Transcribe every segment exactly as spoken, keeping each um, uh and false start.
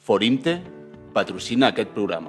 Forimte patrocina aquest programa.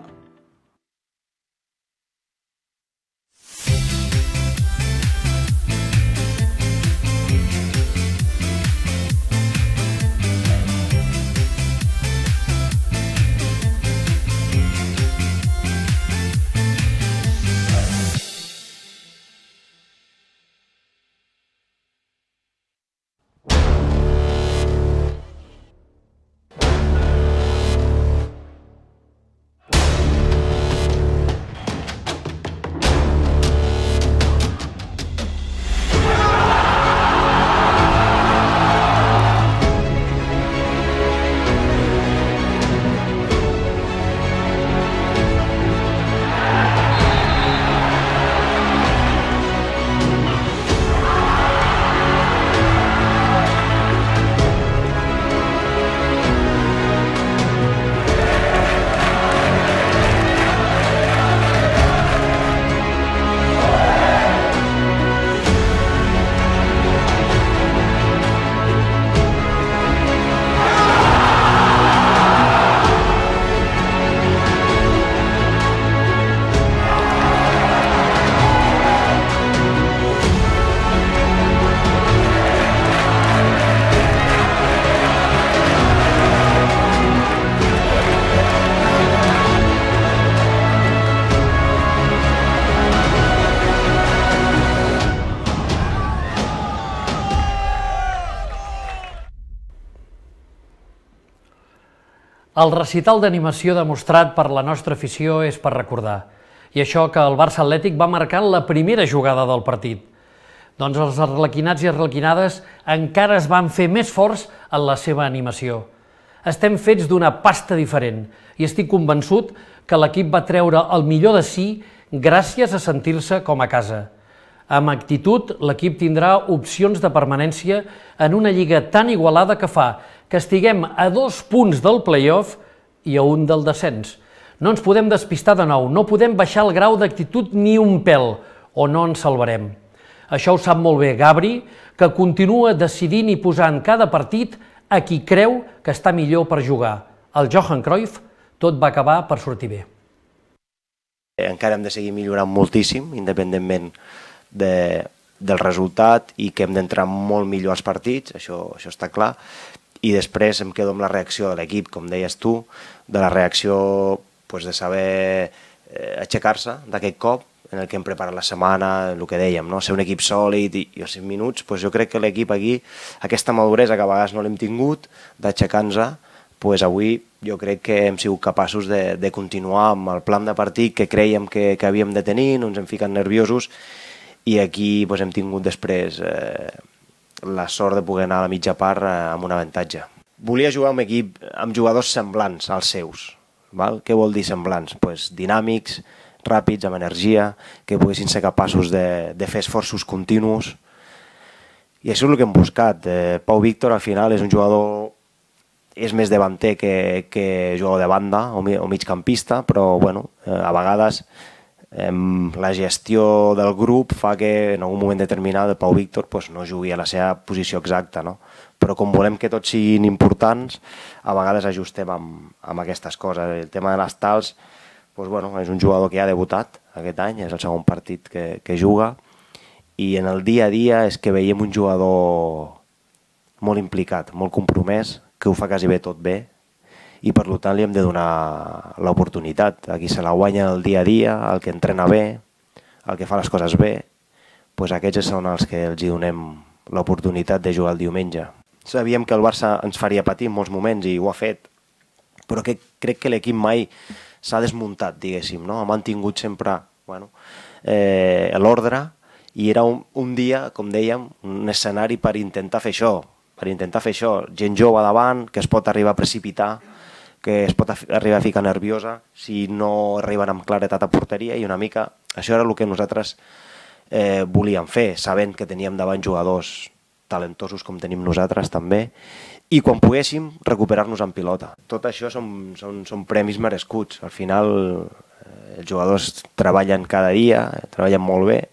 El recital d'animació demostrat per la nostra afició és per recordar. I això que el Barça Atlètic va marcar la primera jugada del partit. Doncs els arlequinats i arlequinades encara es van fer més forts en la seva animació. Estem fets d'una pasta diferent i estic convençut que l'equip va treure el millor de si gràcies a sentir-se com a casa. Amb actitud, l'equip tindrà opcions de permanència en una lliga tan igualada que fa que estiguem a dos punts del play-off i a un del descens. No ens podem despistar de nou, no podem baixar el grau d'actitud ni un pèl, o no ens salvarem. Això ho sap molt bé Gabri, que continua decidint i posant cada partit a qui creu que està millor per jugar. El Johan Cruyff, tot va acabar per sortir bé. Encara hem de seguir millorant moltíssim, independentment de, del resultat, i que hem d'entrar molt millor als partits, això, això està clar. I després em quedo amb la reacció de l'equip, com deies tu, de la reacció pues, de saber eh, aixecar-se d'aquest cop en el que hem preparat la setmana, el que dèiem, no? Ser un equip sòlid i, i a cinc minuts, pues, jo crec que l'equip aquí, aquesta maduresa que a vegades no l'hem tingut, d'aixecar-nos, pues, avui jo crec que hem sigut capaços de, de continuar amb el plan de partit que crèiem que, que havíem de tenir, no ens hem ficat nerviosos, i aquí pues, hem tingut després eh, la sort de poder anar a la mitja part amb un avantatge. Volia jugar amb equip amb jugadors semblants als seus. Val? Què vol dir semblants? Pues dinàmics, ràpids, amb energia, que poguessin ser capaços de, de fer esforços continus. I això és el que hem buscat. Eh, Pau Víctor al final és un jugador, és més davanter que, que jugador de banda o, o migcampista, però bueno, eh, a vegades la gestió del grup fa que en algun moment determinat el Pau Víctor pues, no jugui a la seva posició exacta, no? Però com volem que tots siguin importants, a vegades ajustem amb, amb aquestes coses. El tema de les tals, pues, bueno, és un jugador que ja ha debutat aquest any, és el segon partit que, que juga, i en el dia a dia és que veiem un jugador molt implicat, molt compromès, que ho fa quasi bé tot bé, i per tant li hem de donar l'oportunitat. A qui se la guanya el dia a dia, el que entrena bé, el que fa les coses bé, doncs aquests són els que els donem l'oportunitat de jugar el diumenge. Sabíem que el Barça ens faria patir en molts moments i ho ha fet, però que crec que l'equip mai s'ha desmuntat, diguéssim, no? Ha mantingut sempre bueno, eh, l'ordre, i era un, un dia, com dèiem, un escenari per intentar fer això, per intentar fer això, gent jove davant, que es pot arribar a precipitar, que es pot arribar a ficar nerviosa si no arriben amb claretat a porteria, i una mica això era el que nosaltres eh, volíem fer, sabent que teníem davant jugadors talentosos com tenim nosaltres també, i quan poguéssim recuperar-nos en pilota. Tot això són, són, són premis merescuts. Al final eh, els jugadors treballen cada dia, treballen molt bé,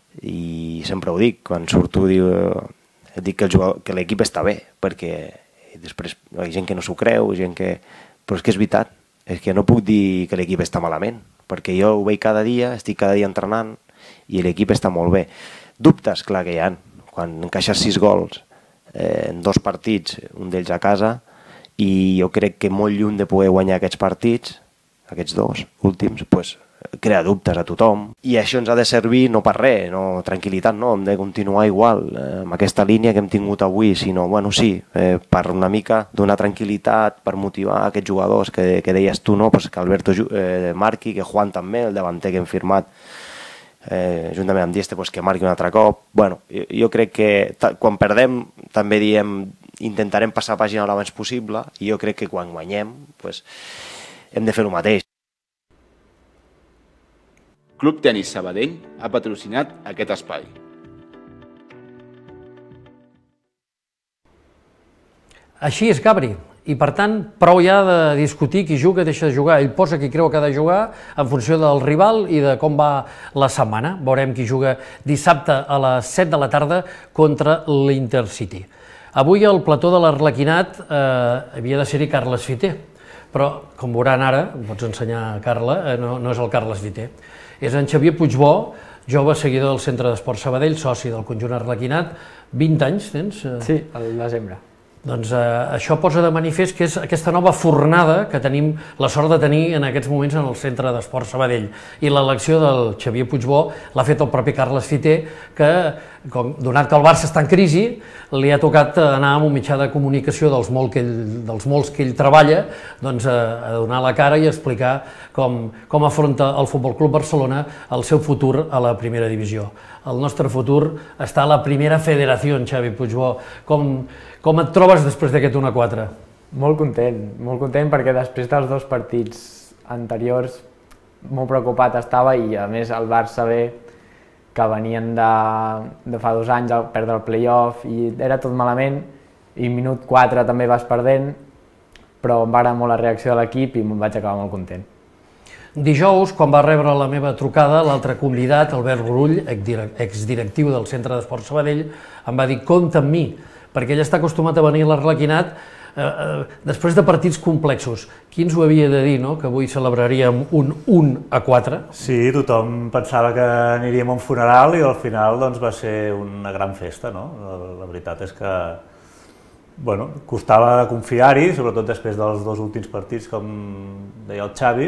i sempre ho dic, quan surto diu, dic que, que l'equip està bé, perquè i després hi ha gent que no s'ho creu, gent que... però és que és veritat, és que no puc dir que l'equip està malament, perquè jo ho veig cada dia, estic cada dia entrenant i l'equip està molt bé. Dubtes, clar que hi ha, quan encaixes sis gols eh, en dos partits, un d'ells a casa, i jo crec que molt lluny de poder guanyar aquests partits, aquests dos últims, pues, crea dubtes a tothom, i això ens ha de servir no per res, no, tranquil·litat, no, hem de continuar igual eh, amb aquesta línia que hem tingut avui, sinó, bueno, sí, eh, per una mica donar tranquil·litat, per motivar aquests jugadors que, que deies tu, no, pues que Alberto eh, marqui, que Juan també, el davanter que hem firmat, eh, juntament amb Dieste, pues que marqui un altre cop. Bueno, jo, jo crec que quan perdem també diem intentarem passar pàgina l'abans possible, i jo crec que quan guanyem pues, hem de fer el mateix. Club Tenis Sabadell ha patrocinat aquest espai. Així és, Gabri, i per tant, prou ja de discutir qui juga, deixa de jugar. Ell posa qui creu que ha de jugar en funció del rival i de com va la setmana. Veurem qui juga dissabte a les set de la tarda contra l'Intercity. Avui al plató de l'Arlequinat eh, havia de ser-hi Carles Fiter, però, com veuran ara, em pots ensenyar, Carla, eh, no, no és el Carles Fiter. És en Xavier Puigbó, jove seguidor del Centre d'Esports Sabadell, soci del conjunt Arlequinat. vint anys tens? Sí, al desembre. Doncs eh, això posa de manifest que és aquesta nova fornada que tenim la sort de tenir en aquests moments en el Centre d'Esports Sabadell. I l'elecció del Xavier Puigbó l'ha fet el propi Carles Fiter, que, com, donat que el Barça està en crisi, li ha tocat anar amb un mitjà de comunicació dels, molt que ell, dels molts que ell treballa, doncs, a, a donar la cara i explicar com, com afronta el Futbol Club Barcelona el seu futur a la primera divisió. El nostre futur està a la primera federació, Xavi Puigbó. Com, com et trobes després d'aquest un a quatre? Molt content, molt content perquè després dels dos partits anteriors molt preocupat estava, i a més el Barça bé, que venien de, de fa dos anys a perdre el play-off i era tot malament, i minut quatre també vas perdent, però em va agradar molt la reacció de l'equip i me'n vaig acabar molt content. Dijous, quan va rebre la meva trucada, l'altre convidat, Albert Brull, exdirectiu del Centre d'Esports Sabadell, em va dir compta amb mi, perquè ell està acostumat a venir a l'Arlequinat eh, eh, després de partits complexos. Qui ens ho havia de dir, no?, que avui celebraríem un un a quatre? Sí, tothom pensava que aniríem a un funeral i al final doncs, va ser una gran festa, no? La, la veritat és que bueno, costava confiar-hi, sobretot després dels dos últims partits, com deia el Xavi,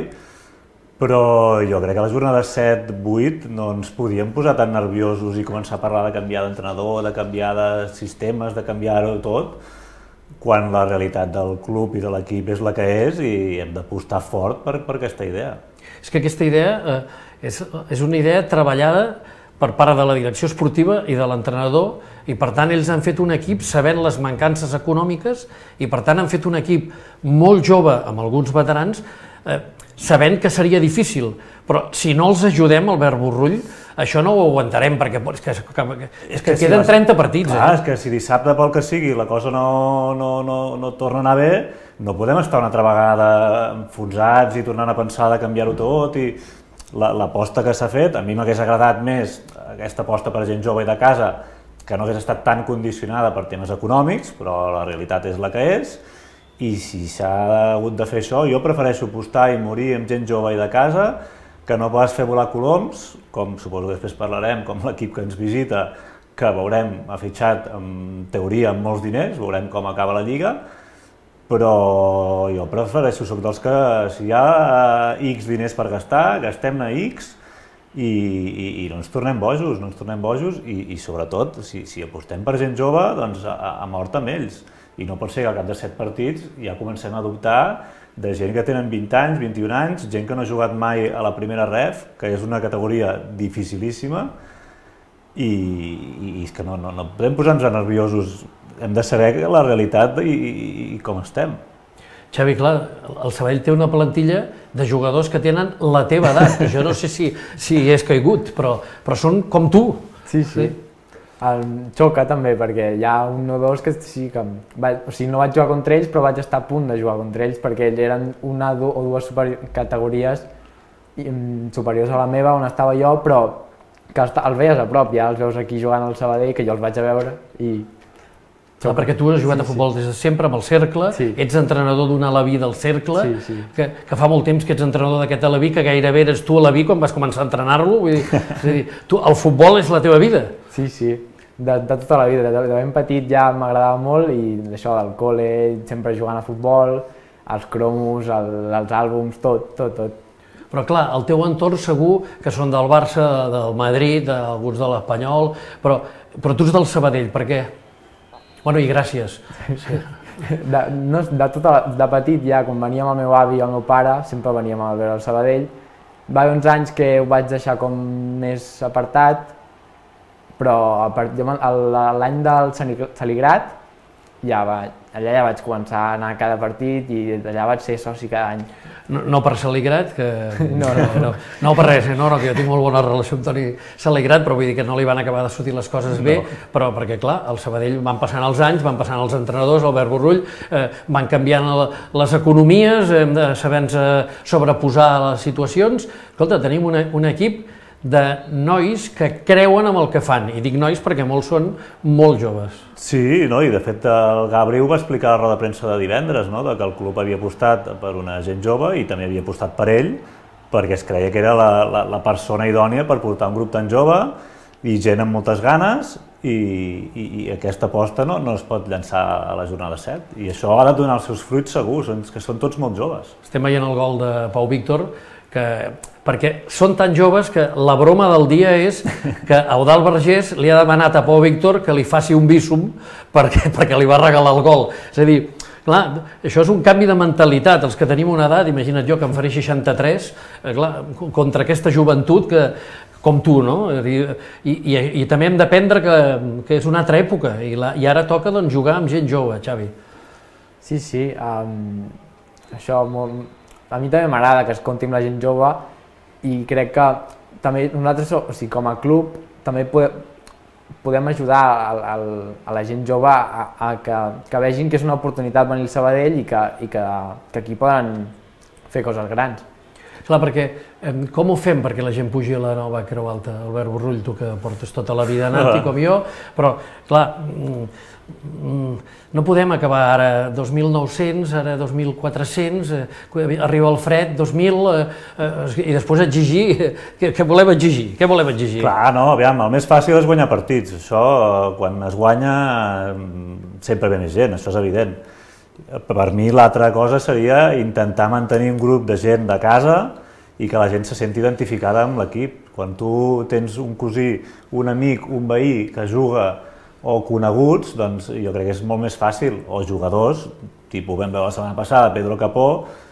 però jo crec que a la jornada set vuit no ens podíem posar tan nerviosos i començar a parlar de canviar d'entrenador, de canviar de sistemes, de canviar-ho tot, quan la realitat del club i de l'equip és la que és i hem d'apostar fort per, per aquesta idea. És que aquesta idea eh, és, és una idea treballada per part de la direcció esportiva i de l'entrenador, i per tant ells han fet un equip sabent les mancances econòmiques i per tant han fet un equip molt jove amb alguns veterans eh, sabent que seria difícil, però si no els ajudem, Albert Brull, això no ho aguantarem, perquè és que, que, és que queden trenta partits. Clar, eh? és que si dissabte, pel que sigui, la cosa no, no, no, no torna a anar bé, no podem estar una altra vegada enfonsats i tornant a pensar de canviar-ho tot, i l'aposta que s'ha fet, a mi m'hagués agradat més aquesta aposta per gent jove i de casa, que no hagués estat tan condicionada per temes econòmics, però la realitat és la que és, i si s'ha hagut de fer això, jo prefereixo apostar i morir amb gent jove i de casa que no pas fer volar coloms, com suposo que després parlarem, com l'equip que ens visita, que veurem, ha fitxat en teoria amb molts diners, veurem com acaba la Lliga, però jo prefereixo, soc dels que si hi ha X diners per gastar, gastem-ne X i, i, i no ens tornem bojos, no ens tornem bojos i, i sobretot, si, si apostem per gent jove, doncs a, a mort amb ells. I no pot ser que al cap de set partits ja comencem a dubtar de gent que tenen vint anys, vint-i-un anys, gent que no ha jugat mai a la primera ref, que és una categoria dificilíssima, i, i és que no, no, no podem posar-nos nerviosos, hem de saber la realitat i, i, i com estem. Xavi, clar, el Sabadell té una plantilla de jugadors que tenen la teva edat, jo no sé si, si és caigut, però, però són com tu. Sí, sí. sí. Em xoca també, perquè hi ha un o dos que sí que... Vaig, o sigui, no vaig jugar contra ells, però vaig estar a punt de jugar contra ells, perquè ells eren una o dues categories superiors a la meva, on estava jo, però que els veies a prop, ja els veus aquí jugant al Sabadell, que jo els vaig a veure, i Clar, perquè tu has jugat sí, a futbol sí. des de sempre amb el Cercle, Sí. ets entrenador d'un Aleví del Cercle, Sí, sí. Que, que fa molt temps que ets entrenador d'aquest Aleví, que gairebé eres tu Aleví quan vas començar a entrenar-lo, vull dir, és a dir, tu, el futbol és la teva vida. Sí, sí, de, de tota la vida, de, de ben petit ja m'agradava molt i això del col·le, sempre jugant a futbol, els cromos, el, els àlbums, tot, tot, tot. Però clar, el teu entorn segur que són del Barça, del Madrid, alguns de l'Espanyol, però, però tu ets del Sabadell, per què? Bueno, i gràcies. Sí. De, no, de, tota la, de petit ja, quan venia amb el meu avi i el meu pare, sempre veníem a veure el Sabadell. Va haver uns anys que ho vaig deixar com més apartat, però l'any del Saligrat ja va, allà ja vaig començar a anar a cada partit i allà vaig ser soci cada any. No, no per Saligrat, que... No, no. no, no per res, eh? no, no, que jo tinc molt bona relació amb Toni Saligrat, però vull dir que no li van acabar de sortir les coses bé, no. Però perquè, clar, al Sabadell van passant els anys, van passant els entrenadors, Albert Borrull, eh, van canviant les economies, hem de saber-nos sobreposar a les situacions. Escolta, tenim una, un equip de nois que creuen en el que fan, i dic nois perquè molts són molt joves. Sí, no? I de fet el Gabri ho va explicar a la roda de premsa de divendres, no? De que el club havia apostat per una gent jove i també havia apostat per ell, perquè es creia que era la, la, la persona idònia per portar un grup tan jove i gent amb moltes ganes, i, i, i aquesta aposta no, no es pot llançar a la jornada set, i això ha de donar els seus fruits segurs, que són tots molt joves. Estem veient el gol de Pau Víctor, que, perquè són tan joves que la broma del dia és que Eudald Vergés li ha demanat a Pau Víctor que li faci un bísum perquè, perquè li va regalar el gol. És a dir, clar, això és un canvi de mentalitat. Els que tenim una edat, imagina't jo que em faré seixanta-tres, eh, clar, contra aquesta joventut que, com tu, no? I, i, i també hem d'aprendre que, que és una altra època i, la, i ara toca doncs, jugar amb gent jove, Xavi. Sí, sí, um, això molt, a mi també m'agrada que es compti amb la gent jove i crec que també nosaltres, o sigui, com a club, també podem, podem ajudar a, a, a la gent jove a, a que, que vegin que és una oportunitat venir al Sabadell i que, i que, que aquí poden fer coses grans. Clar, perquè com ho fem perquè la gent pugi a la nova Creu Alta? Albert Borrull, tu que portes tota la vida anant-hi com jo, però clar, no podem acabar ara dos mil nou-cents, ara dos mil quatre-cents, arriba el fred, dos mil, i després exigir, què volem exigir? Què volem exigir? Clar, no, aviam, el més fàcil és guanyar partits, això quan es guanya sempre ve més gent, això és evident. Per mi l'altra cosa seria intentar mantenir un grup de gent de casa i que la gent se senti identificada amb l'equip. Quan tu tens un cosí, un amic, un veí que juga o coneguts, doncs jo crec que és molt més fàcil. O jugadors, tipus vam veure la setmana passada, Pedro Capó,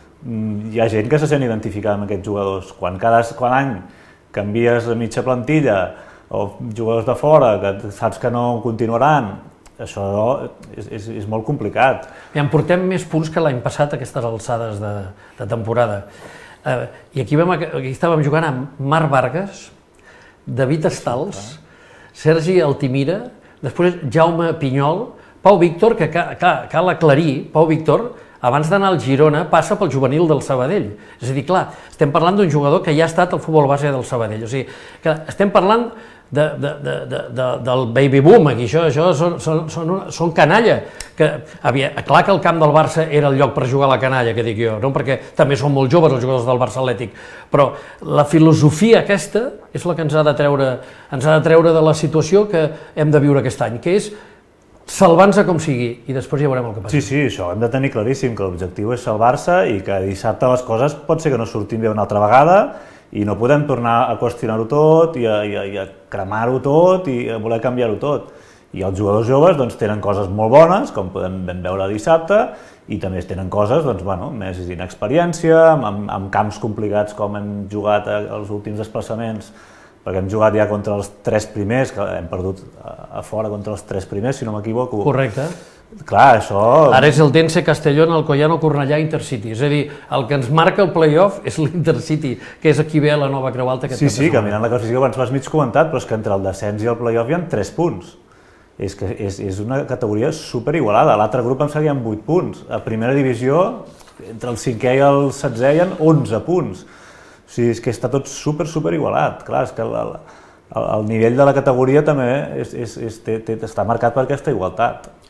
hi ha gent que se sent identificada amb aquests jugadors. Quan cada quan any canvies mitja plantilla o jugadors de fora que saps que no continuaran, això és, és, és molt complicat. I en portem més punts que l'any passat a aquestes alçades de, de temporada. Eh, I aquí, vam, aquí estàvem jugant amb Marc Vargas, David Estals, Sergi Altimira, després Jaume Pinyol, Pau Víctor, que cal, cal aclarir, Pau Víctor, abans d'anar al Girona, passa pel juvenil del Sabadell. És a dir, clar, estem parlant d'un jugador que ja ha estat al futbol base del Sabadell. O sigui, que estem parlant de, de, de, de, de, del baby boom, aquí, això, això són, són, són, són canalla. Que, havia, clar que el camp del Barça era el lloc per jugar a la canalla, que dic jo, no? Perquè també són molt joves els jugadors del Barça Atlètic, però la filosofia aquesta és la que ens ha de treure, ens ha de treure de la situació que hem de viure aquest any, que és salvar-nos com sigui, i després ja veurem el que passa. Sí, sí, això hem de tenir claríssim, que l'objectiu és salvar-se i que dissabte les coses pot ser que no surtin bé una altra vegada i no podem tornar a qüestionar-ho tot i a, i a, i a cremar-ho tot i a voler canviar-ho tot. I els jugadors joves doncs, tenen coses molt bones, com podem veure dissabte, i també tenen coses doncs, bueno, més d'inexperiència, amb, amb camps complicats com hem jugat els últims desplaçaments, perquè hem jugat ja contra els tres primers, que hem perdut a fora contra els tres primers, si no m'equivoco. Correcte. Clar, això... Ara és el Dense, Castellón, Alcoyano, Cornellà, Intercity. És a dir, el que ens marca el play-off és l'Intercity, que és aquí ve la nova Creu Alta. Sí, sí, que mirant la classificació abans l'has mig comentat, però és que entre el descens i el play-off hi ha tres punts. És que és, és una categoria superigualada. L'altre grup em seguia amb vuit punts. A primera divisió, entre el cinquè i el setzè hi ha onze punts. O sigui, és que està tot super, super igualat. Clar, és que el, el, el nivell de la categoria també és, és, és, té, té, està marcat per aquesta igualtat.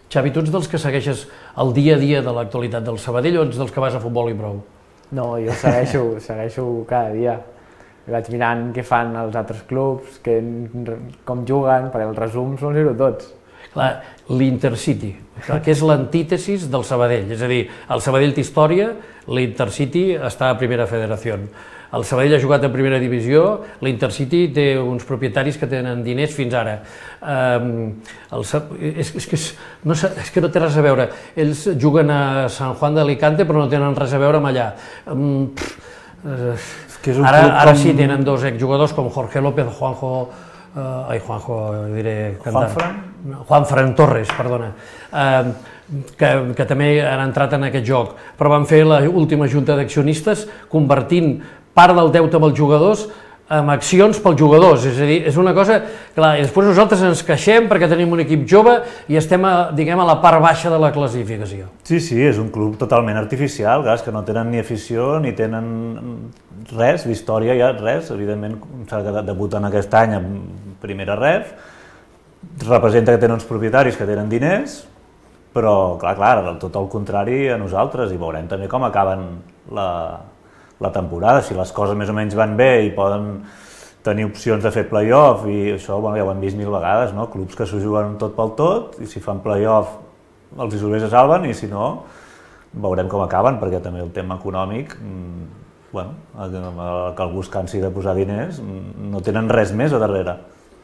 Xavi, tu ets dels que segueixes el dia a dia de l'actualitat del Sabadell o ets dels que vas a futbol i prou? No, jo segueixo, segueixo cada dia. Vaig mirant què fan els altres clubs, que, com juguen, perquè els resums són zero tots. Clar, l'Intercity, que és l'antítesis del Sabadell, és a dir, el Sabadell té història, l'Intercity està a Primera Federació. El Sabadell ha jugat a Primera Divisió, l'Intercity té uns propietaris que tenen diners fins ara. Um, el, és, és, que és, no, és que no té res a veure. Ells juguen a San Juan de Alicante però no tenen res a veure amb allà. Um, uh, que és un ara ara com... sí tenen dos exjugadors com Jorge López, Juanjo... Uh, ai, Juanjo, diré... Juanfran? Juanfran Torres, perdona. Uh, que, que també han entrat en aquest joc, però van fer l'última junta d'accionistes convertint part del deute amb els jugadors amb accions pels jugadors, és a dir, és una cosa, clar, i després nosaltres ens queixem perquè tenim un equip jove i estem, a, diguem, a la part baixa de la classificació. Sí, sí, és un club totalment artificial, gas, que no tenen ni afició ni tenen res, d'història ja res, evidentment s'ha debutat aquest any en primera ref, representa que tenen uns propietaris que tenen diners, però, clar, clar, tot el contrari a nosaltres, i veurem també com acaben la... la temporada, si les coses més o menys van bé i poden tenir opcions de fer play-off, i això bueno, ja ho hem vist mil vegades, no? Clubs que s'ho juguen tot pel tot, i si fan play-off els isolers es salven, i si no, veurem com acaben, perquè també el tema econòmic, mmm, bueno, que algú es cansi de posar diners, no tenen res més a darrere.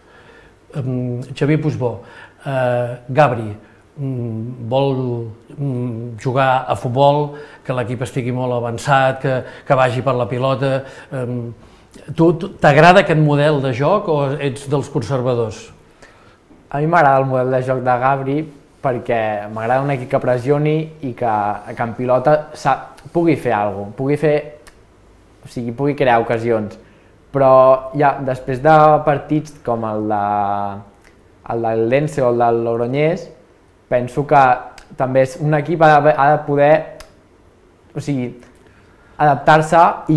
Um, Xavier Puigbó, uh, Gabri, vol jugar a futbol, que l'equip estigui molt avançat, que, que vagi per la pilota. Tu t'agrada aquest model de joc o ets dels conservadors? A mi m'agrada el model de joc de Gabri perquè m'agrada un equip que pressioni i que, que en pilota pugui fer alguna cosa, pugui fer, o sigui, pugui crear ocasions. Però ja, després de partits com el de el del Lense o el del Logroñés, penso que també un equip ha de, ha de poder, o sigui, adaptar-se i,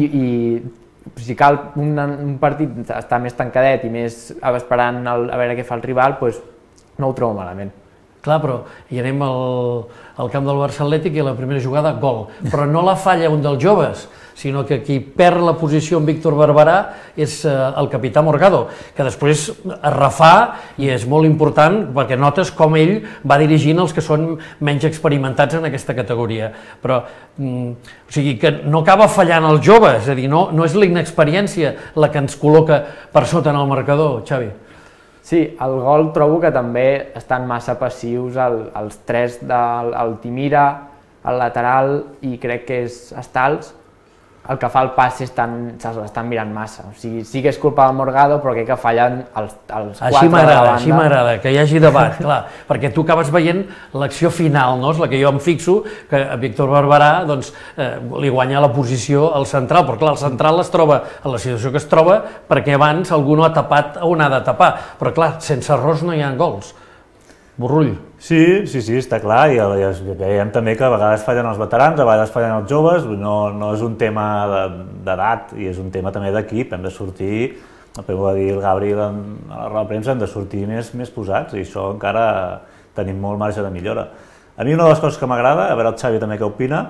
i si cal un, un partit estar més tancadet i més esperant el, a veure què fa el rival, doncs no ho trobo malament. Clar, però hi anem al, al camp del Barça Atlètic i a la primera jugada, gol. Però no la falla un dels joves, sinó que qui perd la posició amb Víctor Barberà és eh, el capità Morgado, que després es refà i és molt important perquè notes com ell va dirigint els que són menys experimentats en aquesta categoria. Però, mm, o sigui, que no acaba fallant el jove, és a dir, no, no és la inexperiència la que ens col·loca per sota en el marcador, Xavi. Sí, el gol trobo que també estan massa passius el, els tres del el Timira, el lateral i crec que és Stals, el que fa el passe estan, estan mirant massa. O sigui, sí que és culpa del Morgado, però crec que fallen els, els quatre així de la banda. Així m'agrada, que hi hagi debat, clar, perquè tu acabes veient l'acció final, no? És la que jo em fixo, que a Víctor Barberà doncs, eh, li guanya la posició al central, però clar, el central es troba en la situació que es troba perquè abans algú no ha tapat on ha de tapar, però clar, sense errors no hi ha gols. Borrull. Sí, sí, sí, està clar, i veiem també que a vegades fallen els veterans, a vegades fallen els joves, no, no és un tema d'edat, i és un tema també d'equip, hem de sortir, el va dir el Gabri a la roda de premsa, hem de sortir més, més posats, i això encara tenim molt marge de millora. A mi una de les coses que m'agrada, a veure el Xavi també què opina,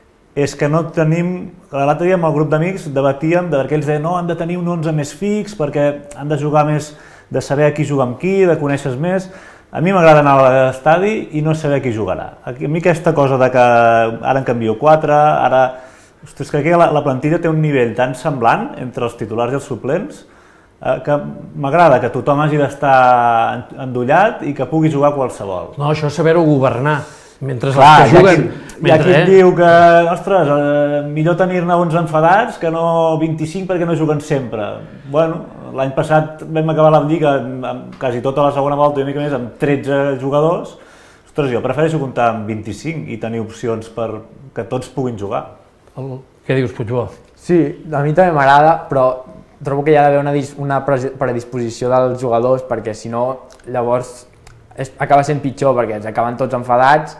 és que no tenim, l'altre dia amb el grup d'amics debatíem perquè ells deien no, han de tenir un onze més fix perquè han de jugar més, de saber qui juga amb qui, de conèixer més. A mi m'agrada anar a l'estadi i no saber qui jugarà. A mi aquesta cosa de que ara en canvio quatre, ara... Ostres, crec que la, la plantilla té un nivell tan semblant entre els titulars i els suplents eh, que m'agrada que tothom hagi d'estar endollat i que pugui jugar qualsevol. No, això és saber-ho governar. Mentre Clar, els que juguen... Hi ha qui et diu que, ostres, eh, millor tenir-ne uns enfadats que no vint-i-cinc perquè no juguen sempre. Bueno, l'any passat vam acabar la Lliga amb quasi tota la segona volta i una mica més amb tretze jugadors. Ostres, jo prefereixo comptar amb vint-i-cinc i tenir opcions per que tots puguin jugar. El... Què dius, Puigbó? Sí, a mi també m'agrada, però trobo que hi ha d'haver una, una predisposició dels jugadors perquè si no, llavors és, acaba sent pitjor perquè ens acaben tots enfadats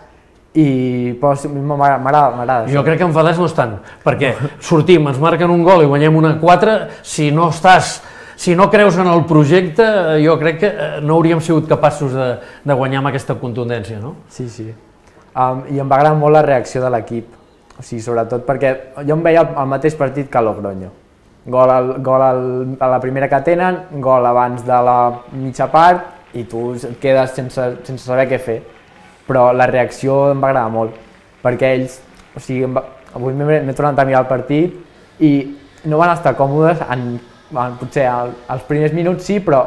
i m'agrada. Jo crec que enfadats no estan, perquè sortim, ens marquen un gol i guanyem una quatre, si no estàs si no creus en el projecte, jo crec que no hauríem sigut capaços de, de guanyar amb aquesta contundència, no? Sí, sí. Um, I em va agradar molt la reacció de l'equip, o sigui, sobretot perquè jo em veia el, el mateix partit que Logroño. Gol, al, gol al, a la primera que tenen, gol abans de la mitja part i tu et quedes sense, sense saber què fer. Però la reacció em va agradar molt, perquè ells, o sigui, va, avui m'he tornat a mirar el partit i no van estar còmodes, en, en, potser el, els primers minuts sí, però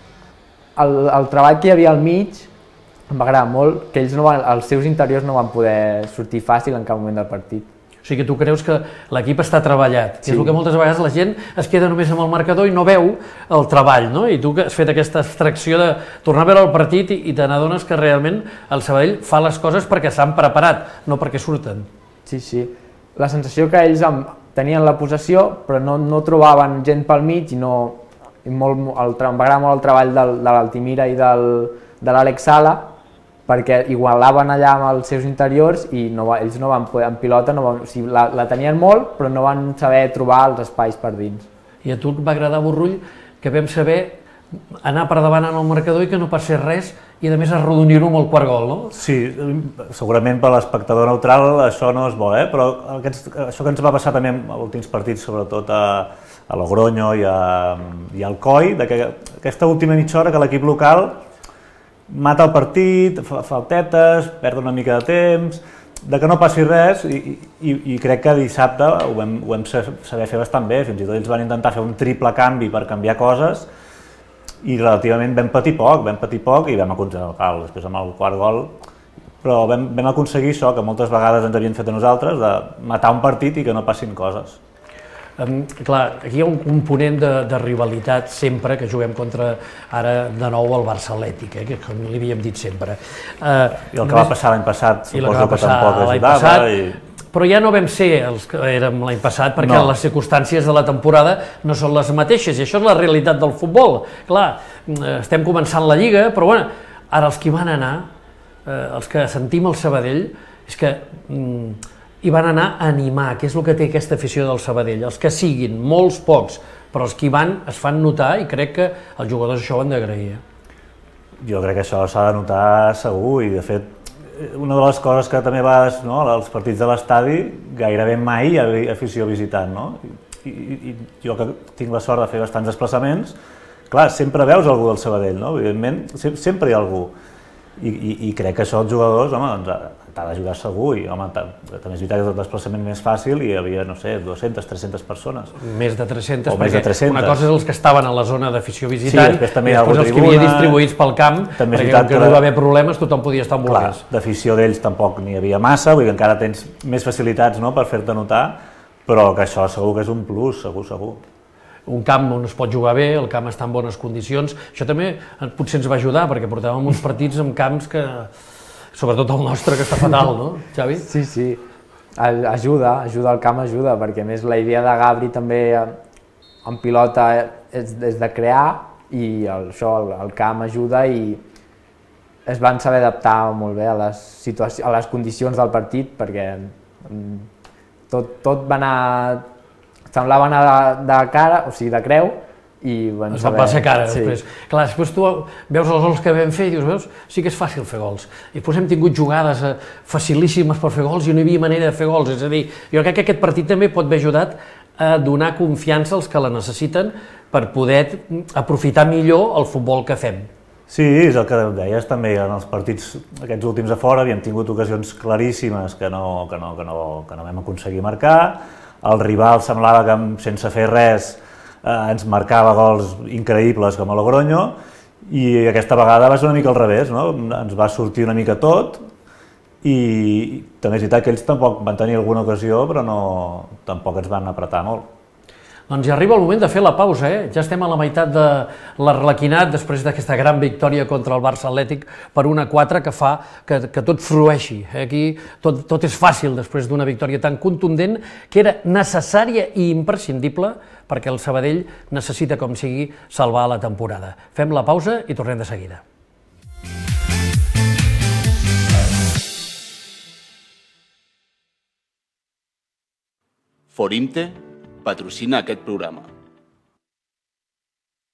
el, el treball que hi havia al mig em va agradar molt, que ells no van, els seus interiors no van poder sortir fàcil en cap moment del partit. O sigui que tu creus que l'equip està treballat, que Sí. és el que moltes vegades la gent es queda només amb el marcador i no veu el treball, no? I tu que has fet aquesta abstracció de tornar a veure el partit i, i te n'adones que realment el Sabadell fa les coses perquè s'han preparat, no perquè surten. Sí, sí. La sensació que ells amb, tenien la possessió, però no, no trobaven gent pel mig i no... I molt, el, em va agradar molt el treball del, de l'Altimira i del, de l'Àlex Sala, perquè igualaven allà amb els seus interiors i no, ells no van poder, en pilota, no van, o sigui, la, la tenien molt, però no van saber trobar els espais per dins. I a tu et va agradar, Borrull, que vam saber anar per davant en el marcador i que no passés res i a més arrodonir-ho amb el quart gol, no? Sí, segurament per l'espectador neutral això no és bo, eh? Però aquests, això que ens va passar també en els últims partits, sobretot a, a Logroño i, a, i al Coi, de que aquesta última mitja hora que l'equip local mata el partit, fa faltetes, perd una mica de temps, de que no passi res i, i, i crec que dissabte ho vam, ho vam saber fer bastant bé, fins i tot ells van intentar fer un triple canvi per canviar coses i relativament vam patir poc, vam patir poc i vam aconseguir, després amb el quart gol, però vam, vam aconseguir això que moltes vegades ens havien fet a nosaltres, de matar un partit i que no passin coses. Um, clar, aquí hi ha un component de, de rivalitat sempre que juguem contra ara de nou el Barça Atlètic, eh, que com li havíem dit sempre. Uh, I el que va passar l'any passat i suposo que, que tampoc l'any ajudava. Passat, I... Però ja no vam ser els que érem l'any passat perquè No. les circumstàncies de la temporada no són les mateixes i això és la realitat del futbol. Clar, estem començant la Lliga, però bueno, ara els que van anar, eh, els que sentim el Sabadell, és que mm, hi van anar a animar, que és el que té aquesta afició del Sabadell. Els que siguin, molts pocs, però els que hi van es fan notar i crec que els jugadors això ho han d'agrair. Jo crec que això s'ha de notar segur i de fet una de les coses que també va, no, als partits de l'estadi gairebé mai hi ha afició visitant, no? I, i, i jo que tinc la sort de fer bastants desplaçaments, clar, sempre veus algú del Sabadell, no? Evidentment, sempre hi ha algú. I, i, i crec que això els jugadors, home, doncs, t'ha d'ajudar segur i, home, també és veritat que el desplaçament més fàcil i hi havia, no sé, dues-centes, tres-centes persones. Més de tres-centes, O més de perquè tres-centes. una cosa és els que estaven a la zona d'afició visitant, Sí, després també i hi ha després algú els que havia tribuna, distribuïts pel camp, també és perquè veritat com que que no hi la- va haver problemes, tothom podia estar on Clar, volgués. d'afició d'ells tampoc n'hi havia massa, vull dir que encara tens més facilitats, no?, per fer-te notar, però que això segur que és un plus, segur, segur. Un camp on es pot jugar bé, el camp està en bones condicions, això també potser ens va ajudar, perquè portàvem uns partits en camps que, sobretot el nostre, que està fatal, no, Xavi? Sí, sí, ajuda, ajuda, el camp ajuda, perquè a més la idea de Gabri també en pilota és, és de crear i el, això, el, el camp ajuda i es van saber adaptar molt bé a les, situacions, a les condicions del partit perquè mm, tot, tot va anar, semblava anar de, de cara, o sigui de creu, i van Es van passar cara, sí. després. Clar, després tu veus els gols que vam fer i dius, veus, sí que és fàcil fer gols. I després hem tingut jugades eh, facilíssimes per fer gols i no hi havia manera de fer gols. És a dir, jo crec que aquest partit també pot haver ajudat a donar confiança als que la necessiten per poder aprofitar millor el futbol que fem. Sí, és el que deies també, en els partits aquests últims a fora havíem tingut ocasions claríssimes que no, que no, que no, que no vam aconseguir marcar, el rival semblava que sense fer res eh, ens marcava gols increïbles com a Logroño i aquesta vegada va ser una mica al revés, no? Ens va sortir una mica tot i també és veritat que ells tampoc van tenir alguna ocasió però no, tampoc ens van apretar molt. Doncs ja arriba el moment de fer la pausa, eh? Ja estem a la meitat de l'Arlequinat després d'aquesta gran victòria contra el Barça Atlètic per un a quatre que fa que, que tot frueixi. Aquí tot, tot és fàcil després d'una victòria tan contundent que era necessària i imprescindible perquè el Sabadell necessita, com sigui, salvar la temporada. Fem la pausa i tornem de seguida. Forimte patrocina aquest programa.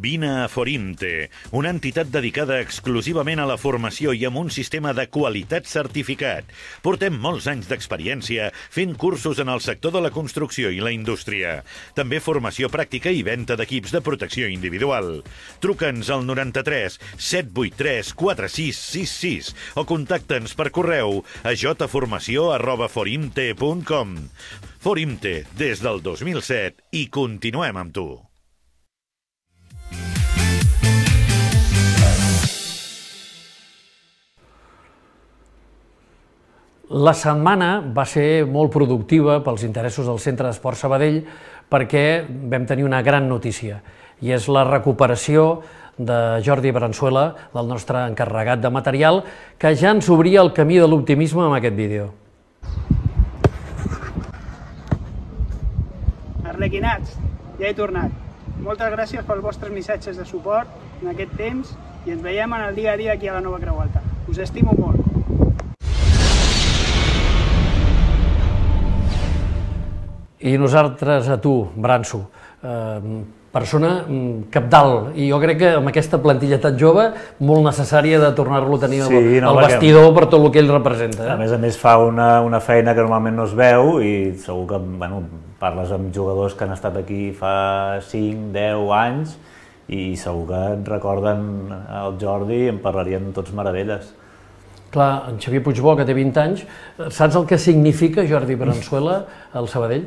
Vine a Forimte, una entitat dedicada exclusivament a la formació i amb un sistema de qualitat certificat. Portem molts anys d'experiència fent cursos en el sector de la construcció i la indústria. També formació pràctica i venda d'equips de protecció individual. Truca'ns al noranta-tres set vuit tres quatre sis sis sis o contacta'ns per correu a jformació arroba forimte punt com. Forimte, des del dos mil set, i continuem amb tu. La setmana va ser molt productiva pels interessos del Centre d'Esport Sabadell perquè vam tenir una gran notícia i és la recuperació de Jordi Bransuela, del nostre encarregat de material, que ja ens obria el camí de l'optimisme amb aquest vídeo. Arlequinats, ja he tornat. Moltes gràcies pels vostres missatges de suport en aquest temps i ens veiem en el dia a dia aquí a la Nova Creu Alta. Us estimo molt. I nosaltres a tu, Branso, eh, persona cabdal, i jo crec que amb aquesta plantilla tan jove, molt necessària de tornar-lo a tenir sí, al, no, al vestidor per tot el que ell representa. Eh? A més a més fa una, una feina que normalment no es veu i segur que bueno, parles amb jugadors que han estat aquí fa cinc, deu anys i segur que et recorden el Jordi i en parlarien tots meravelles. Clar, en Xavier Puigbó, que té vint anys, saps el que significa Jordi Bransuela al Sabadell?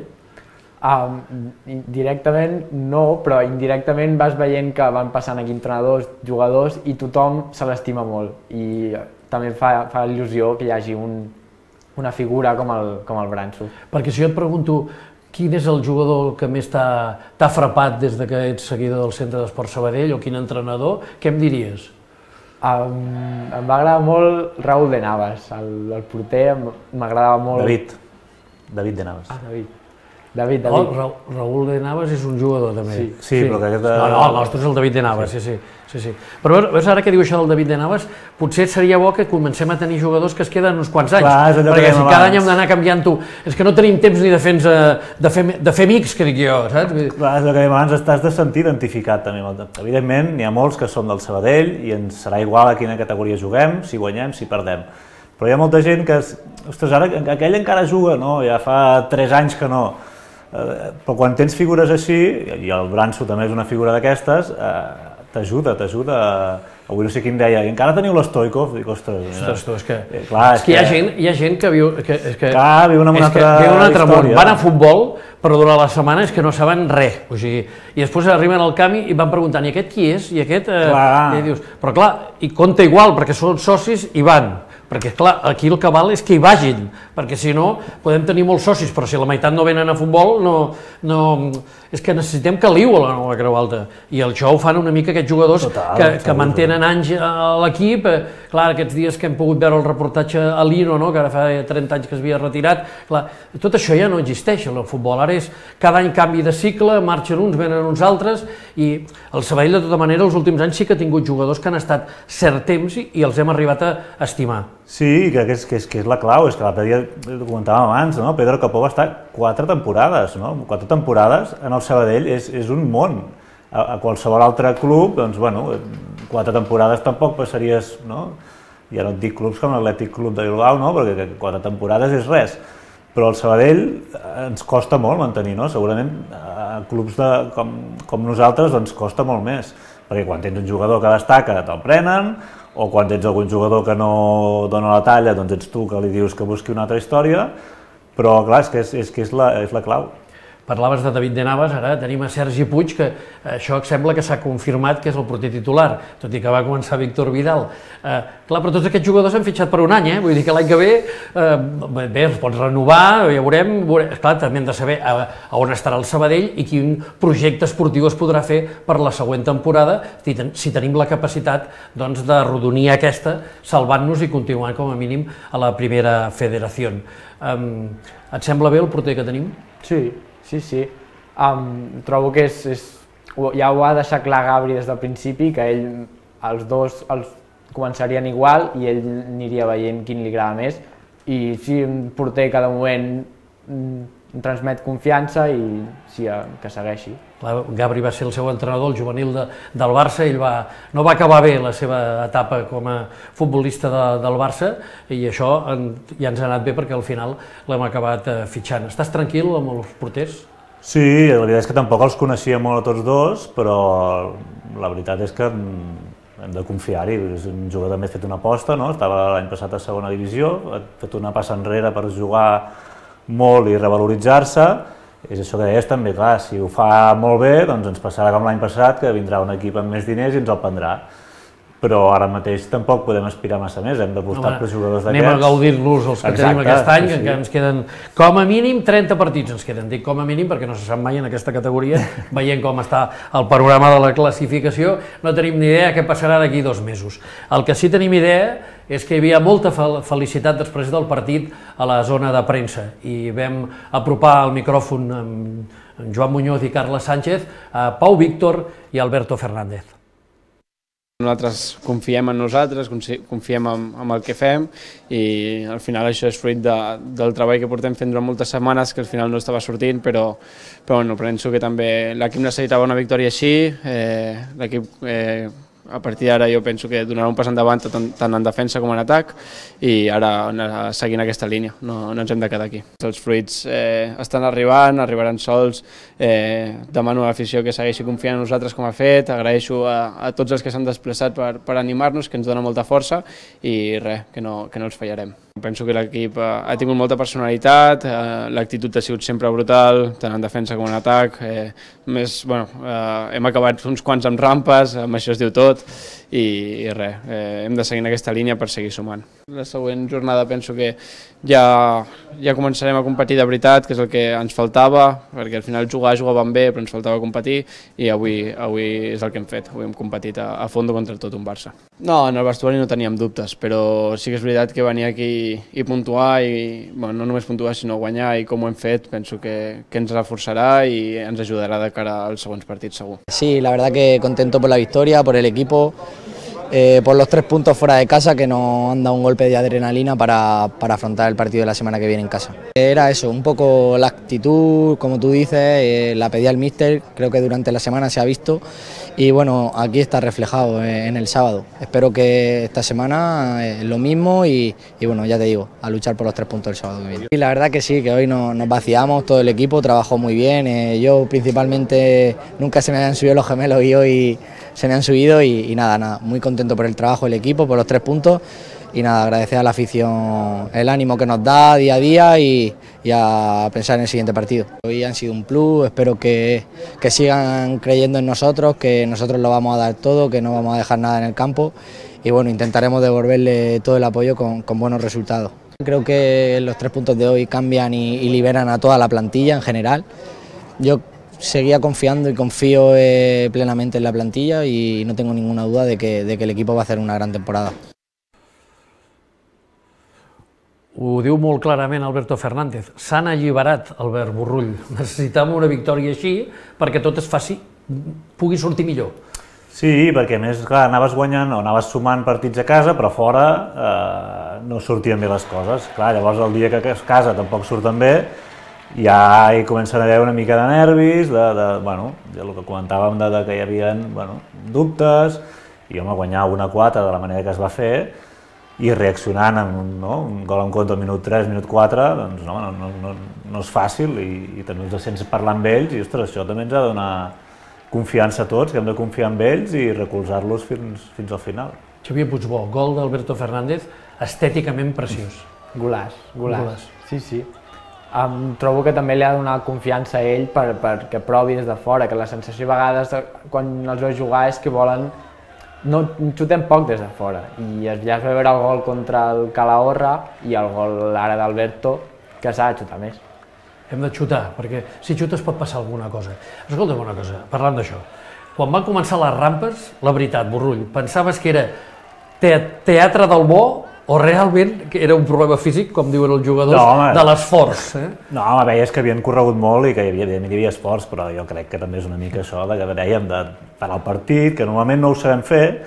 Um, directament no, però indirectament vas veient que van passant aquí entrenadors, jugadors i tothom se l'estima molt i també fa, fa il·lusió que hi hagi un, una figura com el, com el Branso. Perquè si jo et pregunto quin és el jugador que més t'ha frapat des que ets seguidor del Centre d'Esport Sabadell o quin entrenador, què em diries? Um, em va agradar molt Raúl de Navas, el, el porter m'agradava molt... David, David de Navas. Ah, David. David, David. Oh, Ra Raúl de Navas és un jugador, també. Sí, sí, sí. Però que aquest... No, no, el nostre és el David de Navas, sí, sí. sí, sí. Però veus, ara que diu això del David de Navas, potser seria bo que comencem a tenir jugadors que es queden uns quants anys. Clar, perquè si cada any hem d'anar canviant-ho... És que no tenim temps ni de fer, de fer, de fer amics, que dic jo, saps? Clar, és el que dèiem abans, t'has de sentir identificat també. Evidentment, n'hi ha molts que som del Sabadell i ens serà igual a quina categoria juguem, si guanyem, si perdem. Però hi ha molta gent que... Ostres, ara aquell encara juga, no? Ja fa tres anys que no. Però quan tens figures així, i el Branso també és una figura d'aquestes, t'ajuda, t'ajuda. Avui no sé qui em deia, i encara teniu l'Stoikov? Dic, ostres... Ostres, tu, és que, clar, és que hi ha gent, hi ha gent que viu... Que, és que, clar, viuen en un altre, viu un altre món. història. Van a futbol, però durant la setmana és que no saben res. O sigui, i després arriben al camp i van preguntant, i aquest qui és? I aquest... Eh, i dius, però clar, i compta igual, perquè són socis i van. Perquè, clar, aquí el que val és que hi vagin, perquè si no podem tenir molts socis, però si la meitat no venen a futbol, no, no, és que necessitem caliu a la Nova Creu Alta. I això ho fan una mica aquests jugadors Total, que, que mantenen anys a l'equip. Clar, aquests dies que hem pogut veure el reportatge a Lino, no? Que ara fa trenta anys que es havia retirat, clar, tot això ja no existeix en el futbol. Ara és cada any canvi de cicle, marxen uns, venen uns altres, i el Sabadell, de tota manera, els últims anys sí que ha tingut jugadors que han estat cert temps i, i els hem arribat a estimar. Sí, que és, que és, que és la clau, és que l'altre dia ho comentàvem abans, no? Pedro Capó va estar quatre temporades, no? Quatre temporades en el Sabadell és, és un món. A, a qualsevol altre club, doncs, bueno, quatre temporades tampoc passaries, no? Ja no et dic clubs com l'Atlètic Club de Bilbao, no? Perquè quatre temporades és res. Però el Sabadell ens costa molt mantenir, no? Segurament a clubs de, com, com nosaltres doncs costa molt més, perquè quan tens un jugador que destaca te'l prenen, o quan tens algun jugador que no dona la talla, doncs ets tu que li dius que busqui una altra història, però clar, és que és, és, que és, la, és la clau. Parlaves de David de Navas, ara tenim a Sergi Puig, que això sembla que s'ha confirmat que és el porter titular, tot i que va començar Víctor Vidal. Eh, clar, però tots aquests jugadors s'han fitxat per un any, eh? Vull dir que l'any que ve, eh, bé, els pots renovar, ja veurem, veurem. Clar, també hem de saber a, a on estarà el Sabadell i quin projecte esportiu es podrà fer per la següent temporada, si, ten, si tenim la capacitat doncs, de rodonir aquesta, salvant-nos i continuant com a mínim a la primera federació. Eh, et sembla bé el porter que tenim? Sí. Sí, sí. Um, trobo que és, és, ja ho ha deixat clar Gabri des del principi, que ell, els dos els començarien igual i ell aniria veient quin li agrada més. I sí, un porter que de moment transmet confiança i sí, que segueixi. Gabri va ser el seu entrenador, el juvenil de, del Barça, ell va, no va acabar bé la seva etapa com a futbolista de, del Barça i això en, ja ens ha anat bé perquè al final l'hem acabat eh, fitxant. Estàs tranquil amb els porters? Sí, la veritat és que tampoc els coneixia molt a tots dos, però la veritat és que hem de confiar-hi. És un jugador també ha fet una aposta, no? Estava l'any passat a segona divisió, ha fet una passa enrere per jugar molt i revaloritzar-se. És això que deies també, clar, si ho fa molt bé, doncs ens passarà com l'any passat, que vindrà un equip amb més diners i ens el prendrà. Però ara mateix tampoc podem aspirar massa més, hem d'apostar per jugadors d'aquests. Anem a gaudir-los els que tenim aquest any, que encara ens queden com a mínim trenta partits, ens queden, dic com a mínim perquè no se sap mai en aquesta categoria, veient com està el panorama de la classificació, no tenim ni idea què passarà d'aquí dos mesos. El que sí tenim idea és que hi havia molta felicitat després del partit a la zona de premsa i vam apropar el micròfon amb Joan Muñoz i Carles Sánchez a Pau Víctor i Alberto Fernández. Nosaltres confiem en nosaltres, confiem en, en el que fem i al final això és fruit de, del treball que portem fent durant moltes setmanes que al final no estava sortint, però, però bueno, penso que també l'equip necessitava una victòria així, eh, l'equip eh, a partir d'ara jo penso que donarà un pas endavant tant, tant en defensa com en atac i ara seguint aquesta línia, no, no ens hem de quedar aquí. Els fruits eh, estan arribant, arribaran sols, eh, demano a l'afició que segueixi confiant en nosaltres com ha fet, agraeixo a, a tots els que s'han desplaçat per, per animar-nos, que ens dona molta força i res, que no, que no els fallarem. Penso que l'equip ha tingut molta personalitat, eh, l'actitud ha sigut sempre brutal, tant en defensa com en atac, eh, més, bueno, eh, hem acabat uns quants amb rampes, amb això es diu tot, i, i res, eh, hem de seguir en aquesta línia per seguir sumant. La següent jornada penso que ja, ja començarem a competir de veritat, que és el que ens faltava, perquè al final jugar jugàvem bé, però ens faltava competir, i avui, avui és el que hem fet, avui hem competit a, a fondo contra tot un Barça. No, en el vestuari no teníem dubtes, però sí que és veritat que venir aquí i puntuar, i bueno, no només puntuar sinó guanyar, i com ho hem fet penso que, que ens reforçarà i ens ajudarà de cara als següents partits segur. Sí, la verdad que contento por la victoria, por el equipo, eh, por los tres puntos fuera de casa que nos han dado un golpe de adrenalina para, para afrontar el partido de la semana que viene en casa. Era eso, un poco la actitud, como tú dices, eh, la pedía el míster, creo que durante la semana se ha visto y bueno, aquí está reflejado en el sábado. Espero que esta semana eh, lo mismo y, y bueno, ya te digo, a luchar por los tres puntos el sábado que viene. Y la verdad que sí, que hoy nos, nos vaciamos, todo el equipo trabajó muy bien, eh, yo principalmente nunca se me habían subido los gemelos y hoy se me han subido y, y nada, nada, muy contento por el trabajo del equipo, por los tres puntos y nada, agradecer a la afición el ánimo que nos da día a día y, y a pensar en el siguiente partido. Hoy han sido un plus, espero que, que sigan creyendo en nosotros, que nosotros lo vamos a dar todo, que no vamos a dejar nada en el campo y bueno, intentaremos devolverle todo el apoyo con, con buenos resultados. Creo que los tres puntos de hoy cambian y, y liberan a toda la plantilla en general. Yo seguía confiando y confío eh, plenamente en la plantilla y no tengo ninguna duda de que, de que el equipo va a hacer una gran temporada. Ho diu molt clarament Alberto Fernández. S'han alliberat, Albert Borrull. Necessitem una victòria així perquè tot es faci, pugui sortir millor. Sí, perquè a més, clar, anaves guanyant o anaves sumant partits a casa, però fora eh, no sortien bé les coses. Clar, llavors el dia que a casa tampoc surten bé, ja hi comencen a haver una mica de nervis, de, de, bueno, de el que comentàvem de, de que hi havia bueno, dubtes, i home, guanyar una quatre de la manera que es va fer, i reaccionant amb un, no, un gol en contra al minut tres, minut quatre, doncs no, no, no, no és fàcil i, i també ens sents parlar amb ells i ostres, això també ens ha de donar confiança a tots, que hem de confiar en ells i recolzar-los fins, fins al final. Xavier Puigbó, gol d'Alberto Fernández, estèticament preciós. Golaç, golaç. Sí, sí. Um, trobo que també li ha de donar confiança a ell per, perquè provi des de fora, que la sensació a vegades de, quan els veus jugar és que volen no xutem poc des de fora i ja es va veure el gol contra el Calahorra i el gol ara d'Alberto que s'ha de xutar més. Hem de xutar, perquè si xutes pot passar alguna cosa. Escolta'm una cosa, parlant d'això, quan van començar les rampes, la veritat, Borrull, pensaves que era te teatre del bo o realment era un problema físic, com diuen els jugadors, no, de l'esforç? Eh? No, home, veies que havien corregut molt i que hi havia, hi havia esforç, però jo crec que també és una mica això de que dèiem de parar el partit, que normalment no ho sabem fer,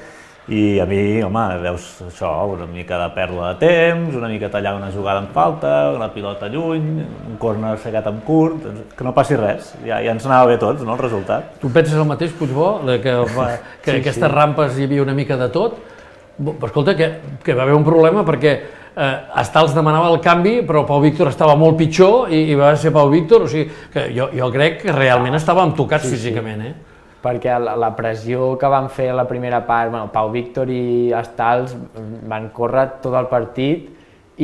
I a mi, home, veus això, una mica de pèrdua de temps, una mica tallar una jugada en falta, la pilota lluny, un córner segat en curt, que no passi res, ja, ja ens anava bé tots, no, el resultat. Tu penses el mateix, Puigbó, que, que sí, aquestes sí. rampes hi havia una mica de tot? Però escolta, que, que va haver un problema perquè eh, Estals demanava el canvi, però Pau Víctor estava molt pitjor i, i va ser Pau Víctor, o sigui, que jo, jo crec que realment estàvem tocats sí, físicament, eh? Perquè la, la pressió que van fer a la primera part, bueno, Pau Víctor i Estals van córrer tot el partit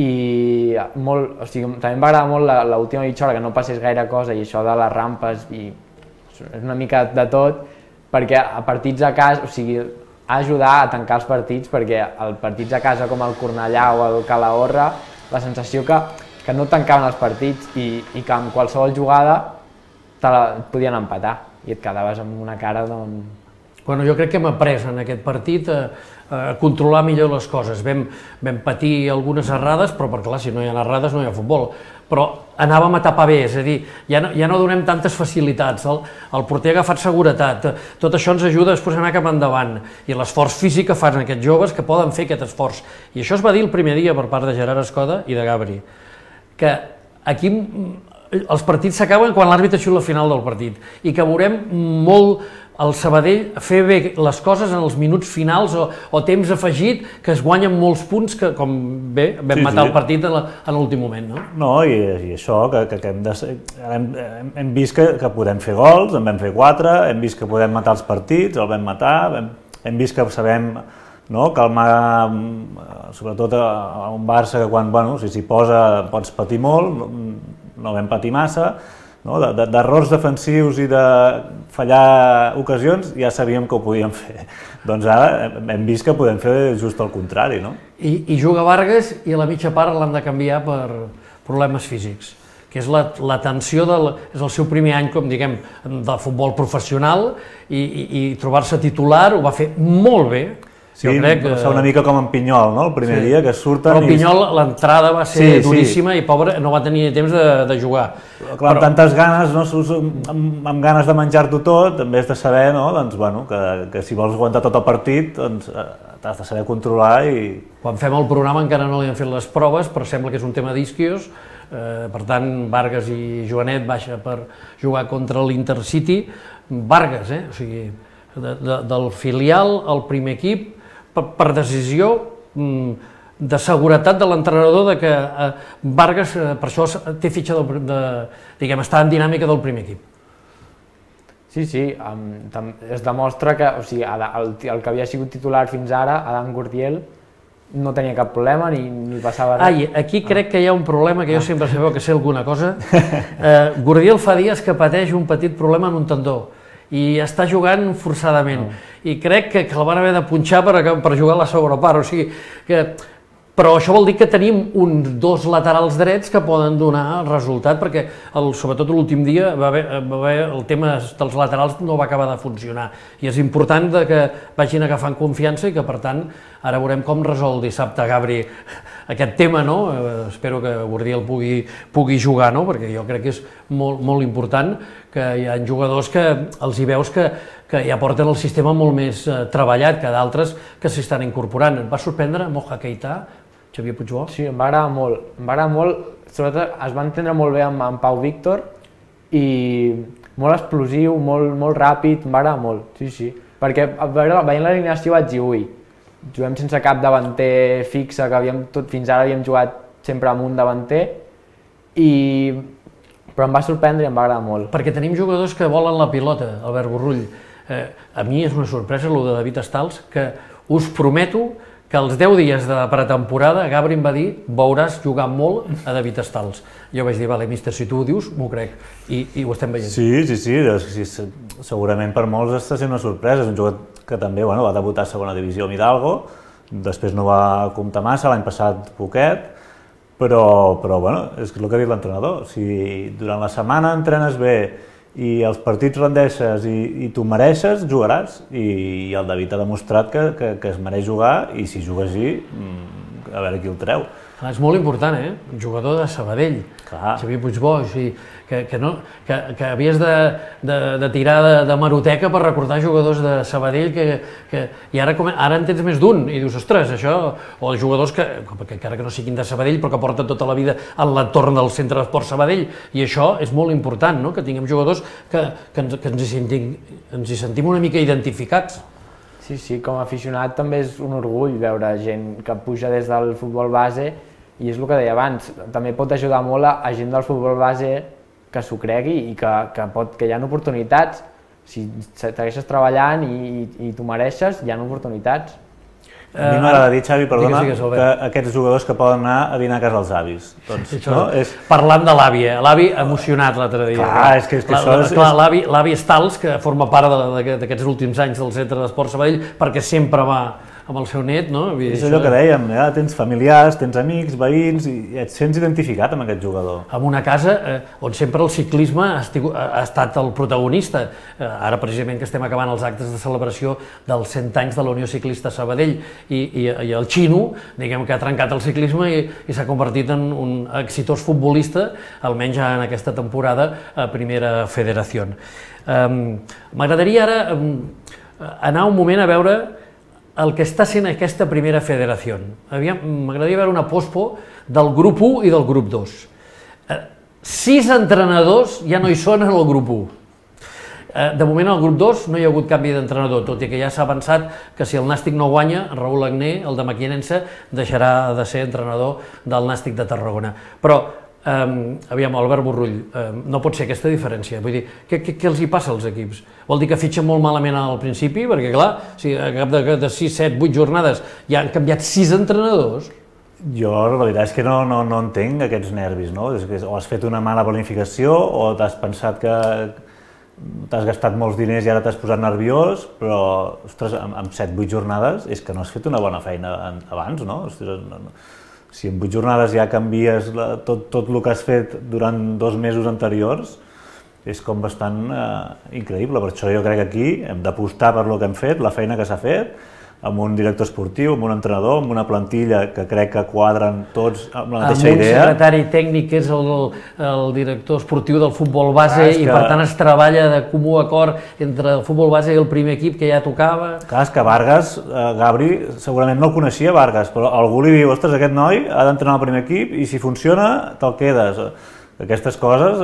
i molt, o sigui, també em va agradar molt l'última mitja hora que no passés gaire cosa i això de les rampes i és una mica de tot, perquè a partits a casa, o sigui, ha ajudar a tancar els partits perquè els partits a casa com el Cornellà o el Calahorra, la sensació que, que no tancaven els partits i, i que amb qualsevol jugada te la podien empatar i et quedaves amb una cara d'on... Bueno, jo crec que hem après en aquest partit a, a controlar millor les coses. Vam, vam patir algunes errades, però per clar, si no hi ha errades no hi ha futbol. Però anàvem a tapar bé, és a dir, ja no, ja no donem tantes facilitats, el, el porter ha agafat seguretat, tot això ens ajuda després a anar cap endavant, i l'esforç físic que fan aquests joves que poden fer aquest esforç. I això es va dir el primer dia per part de Gerard Escoda i de Gabri, que aquí els partits s'acaben quan l'àrbitre xiula el final del partit i que veurem molt el Sabadell fer bé les coses en els minuts finals o, o temps afegit, que es guanyen molts punts que, com bé, vam sí, matar sí. el partit en l'últim moment, no? No, i, i això, que, que, que hem, de, hem, hem vist que, que podem fer gols, en vam fer quatre, hem vist que podem matar els partits, el vam matar, hem, hem vist que sabem no, calmar, sobretot a un Barça que quan bueno, si s'hi posa pots patir molt, no vam patir massa, no? D'errors defensius i de fallar ocasions ja sabíem que ho podíem fer. Doncs ara hem vist que podem fer just el contrari, no? I, i juga Vargas i a la mitja part l'han de canviar per problemes físics, que és la, la tensió, del, és el seu primer any, com diguem, de futbol professional i, i, i trobar-se titular ho va fer molt bé. Sí, crec que... una mica com en Pinyol, no? El primer sí. dia que surten... Però Pinyol, i... l'entrada va ser sí, duríssima sí. i pobre no va tenir temps de, de jugar. Clar, Però... amb tantes ganes, no? amb, amb ganes de menjar-t'ho tot, també has de saber no? doncs, bueno, que, que si vols aguantar tot el partit, doncs, t'has de saber controlar i... Quan fem el programa encara no li han fet les proves, però sembla que és un tema d'isquios, eh, per tant Vargas i Joanet baixa per jugar contra l'Intercity. Vargas, eh? O sigui, de, de, del filial al primer equip, per decisió de seguretat de l'entrenador de que Vargas per això té fitxa de, de, diguem, està en dinàmica del primer equip. Sí, sí, es demostra que o sigui, el, el que havia sigut titular fins ara, Adam Gurdiel, no tenia cap problema ni, ni passava res. Ai, aquí crec que hi ha un problema que jo sempre sabeu que sé alguna cosa. Eh, Gurdiel fa dies que pateix un petit problema en un tendó i està jugant forçadament, no. i crec que, que el van haver de punxar per, per jugar a la segona part, o sigui que... Però això vol dir que tenim uns dos laterals drets que poden donar resultat, perquè el, sobretot l'últim dia va haver, va haver, el tema dels laterals no va acabar de funcionar, i és important de que vagin agafant confiança i que per tant ara veurem com resol dissabte Gabri aquest tema, no? Eh, espero que Gurdiel pugui, pugui jugar, no? Perquè jo crec que és molt, molt important que hi ha jugadors que els hi veus que, que ja porten el sistema molt més eh, treballat que d'altres que s'hi estan incorporant. Et va sorprendre Moja Keita, Xavier Puigbó? Sí, em va agradar molt, em va agradar molt, sobretot es va entendre molt bé amb, amb Pau Víctor i molt explosiu, molt, molt ràpid, em va agradar molt, sí, sí. Perquè a veure, veient l'alineació vaig dir, ui, juguem sense cap davanter fixe, que havíem, tot, fins ara havíem jugat sempre amb un davanter, i... però em va sorprendre i em va agradar molt. Perquè tenim jugadors que volen la pilota, Albert Borrull. Eh, a mi és una sorpresa, el de David Estals, que us prometo que els deu dies de pretemporada Gabri em va dir veuràs jugar molt a David Estals. Jo vaig dir, vale, míster, si tu ho dius, m'ho crec, i, i ho estem veient. Sí, sí, sí, sí, segurament per molts està sent una sorpresa, és un jugador que també bueno, va debutar a segona divisió amb Hidalgo, després no va comptar massa, l'any passat poquet, però, però bueno, és el que ha dit l'entrenador, si durant la setmana entrenes bé i els partits rendeixes i, i tu mereixes, jugaràs, i, i el David ha demostrat que, que, que es mereix jugar, i si juga així, a veure qui el treu. És molt important, eh? Un jugador de Sabadell, Xavier Puigbo, que havies de tirar de maroteca per recordar jugadors de Sabadell i ara en tens més d'un i dius, ostres, això, o jugadors que, encara que no siguin de Sabadell, però que porten tota la vida en l'entorn del centre d'esport Sabadell, i això és molt important, que tinguem jugadors que ens hi sentim una mica identificats. Sí, sí, com a aficionat també és un orgull veure gent que puja des del futbol base i és el que deia abans, també pot ajudar molt a gent del futbol base que s'ho cregui i que hi ha oportunitats. Si segueixes treballant i t'ho mereixes, hi ha oportunitats. A mi m'agrada dir, Xavi, perdona, que aquests jugadors que poden anar a dinar a casa dels avis. Parlant de l'avi, l'avi emocionat l'altre dia. Clar, és que això és... L'avi Stals, que forma part d'aquests últims anys del Centre d'Esport Sabadell, perquè sempre va amb el seu net, no? És allò que dèiem, tens familiars, tens amics, veïns, i et sents identificat amb aquest jugador. En una casa on sempre el ciclisme ha estat el protagonista. Ara, precisament, que estem acabant els actes de celebració dels cent anys de la Unió Ciclista Sabadell, i el Xino, diguem que ha trencat el ciclisme i s'ha convertit en un exitós futbolista, almenys en aquesta temporada, a Primera Federació. M'agradaria ara anar un moment a veure el que està sent aquesta Primera Federació. M'agradaria veure una pospo del grup u i del grup dos. Sis entrenadors ja no hi són en el grup u. De moment al grup dos no hi ha hagut canvi d'entrenador, tot i que ja s'ha avançat que si el Nàstic no guanya, Raül Agné, el de Maquinense, deixarà de ser entrenador del Nàstic de Tarragona. Però, aviam, Albert Borrull, no pot ser aquesta diferència. Vull dir, què els hi passa als equips? Vol dir que fitxen molt malament al principi? Perquè, clar, si a cap de sis, set, vuit jornades ja han canviat sis entrenadors... Jo, la veritat és que no entenc aquests nervis, no? O has fet una mala planificació o t'has pensat que t'has gastat molts diners i ara t'has posat nerviós, però, ostres, amb set, vuit jornades és que no has fet una bona feina abans, no? Si en vuit jornades ja canvies tot el que has fet durant dos mesos anteriors, és com bastant increïble. Per això jo crec que aquí hem d'apostar per el que hem fet, la feina que s'ha fet, amb un director esportiu, amb un entrenador, amb una plantilla que crec que quadren tots amb la mateixa idea. Amb un secretari tècnic que és el director esportiu del futbol base i per tant es treballa de comú acord entre el futbol base i el primer equip que ja tocava. Clar, és que Vargas, Gabri, segurament no el coneixia Vargas, però algú li diu, ostres, aquest noi ha d'entrenar al primer equip i si funciona te'l quedes. Aquestes coses...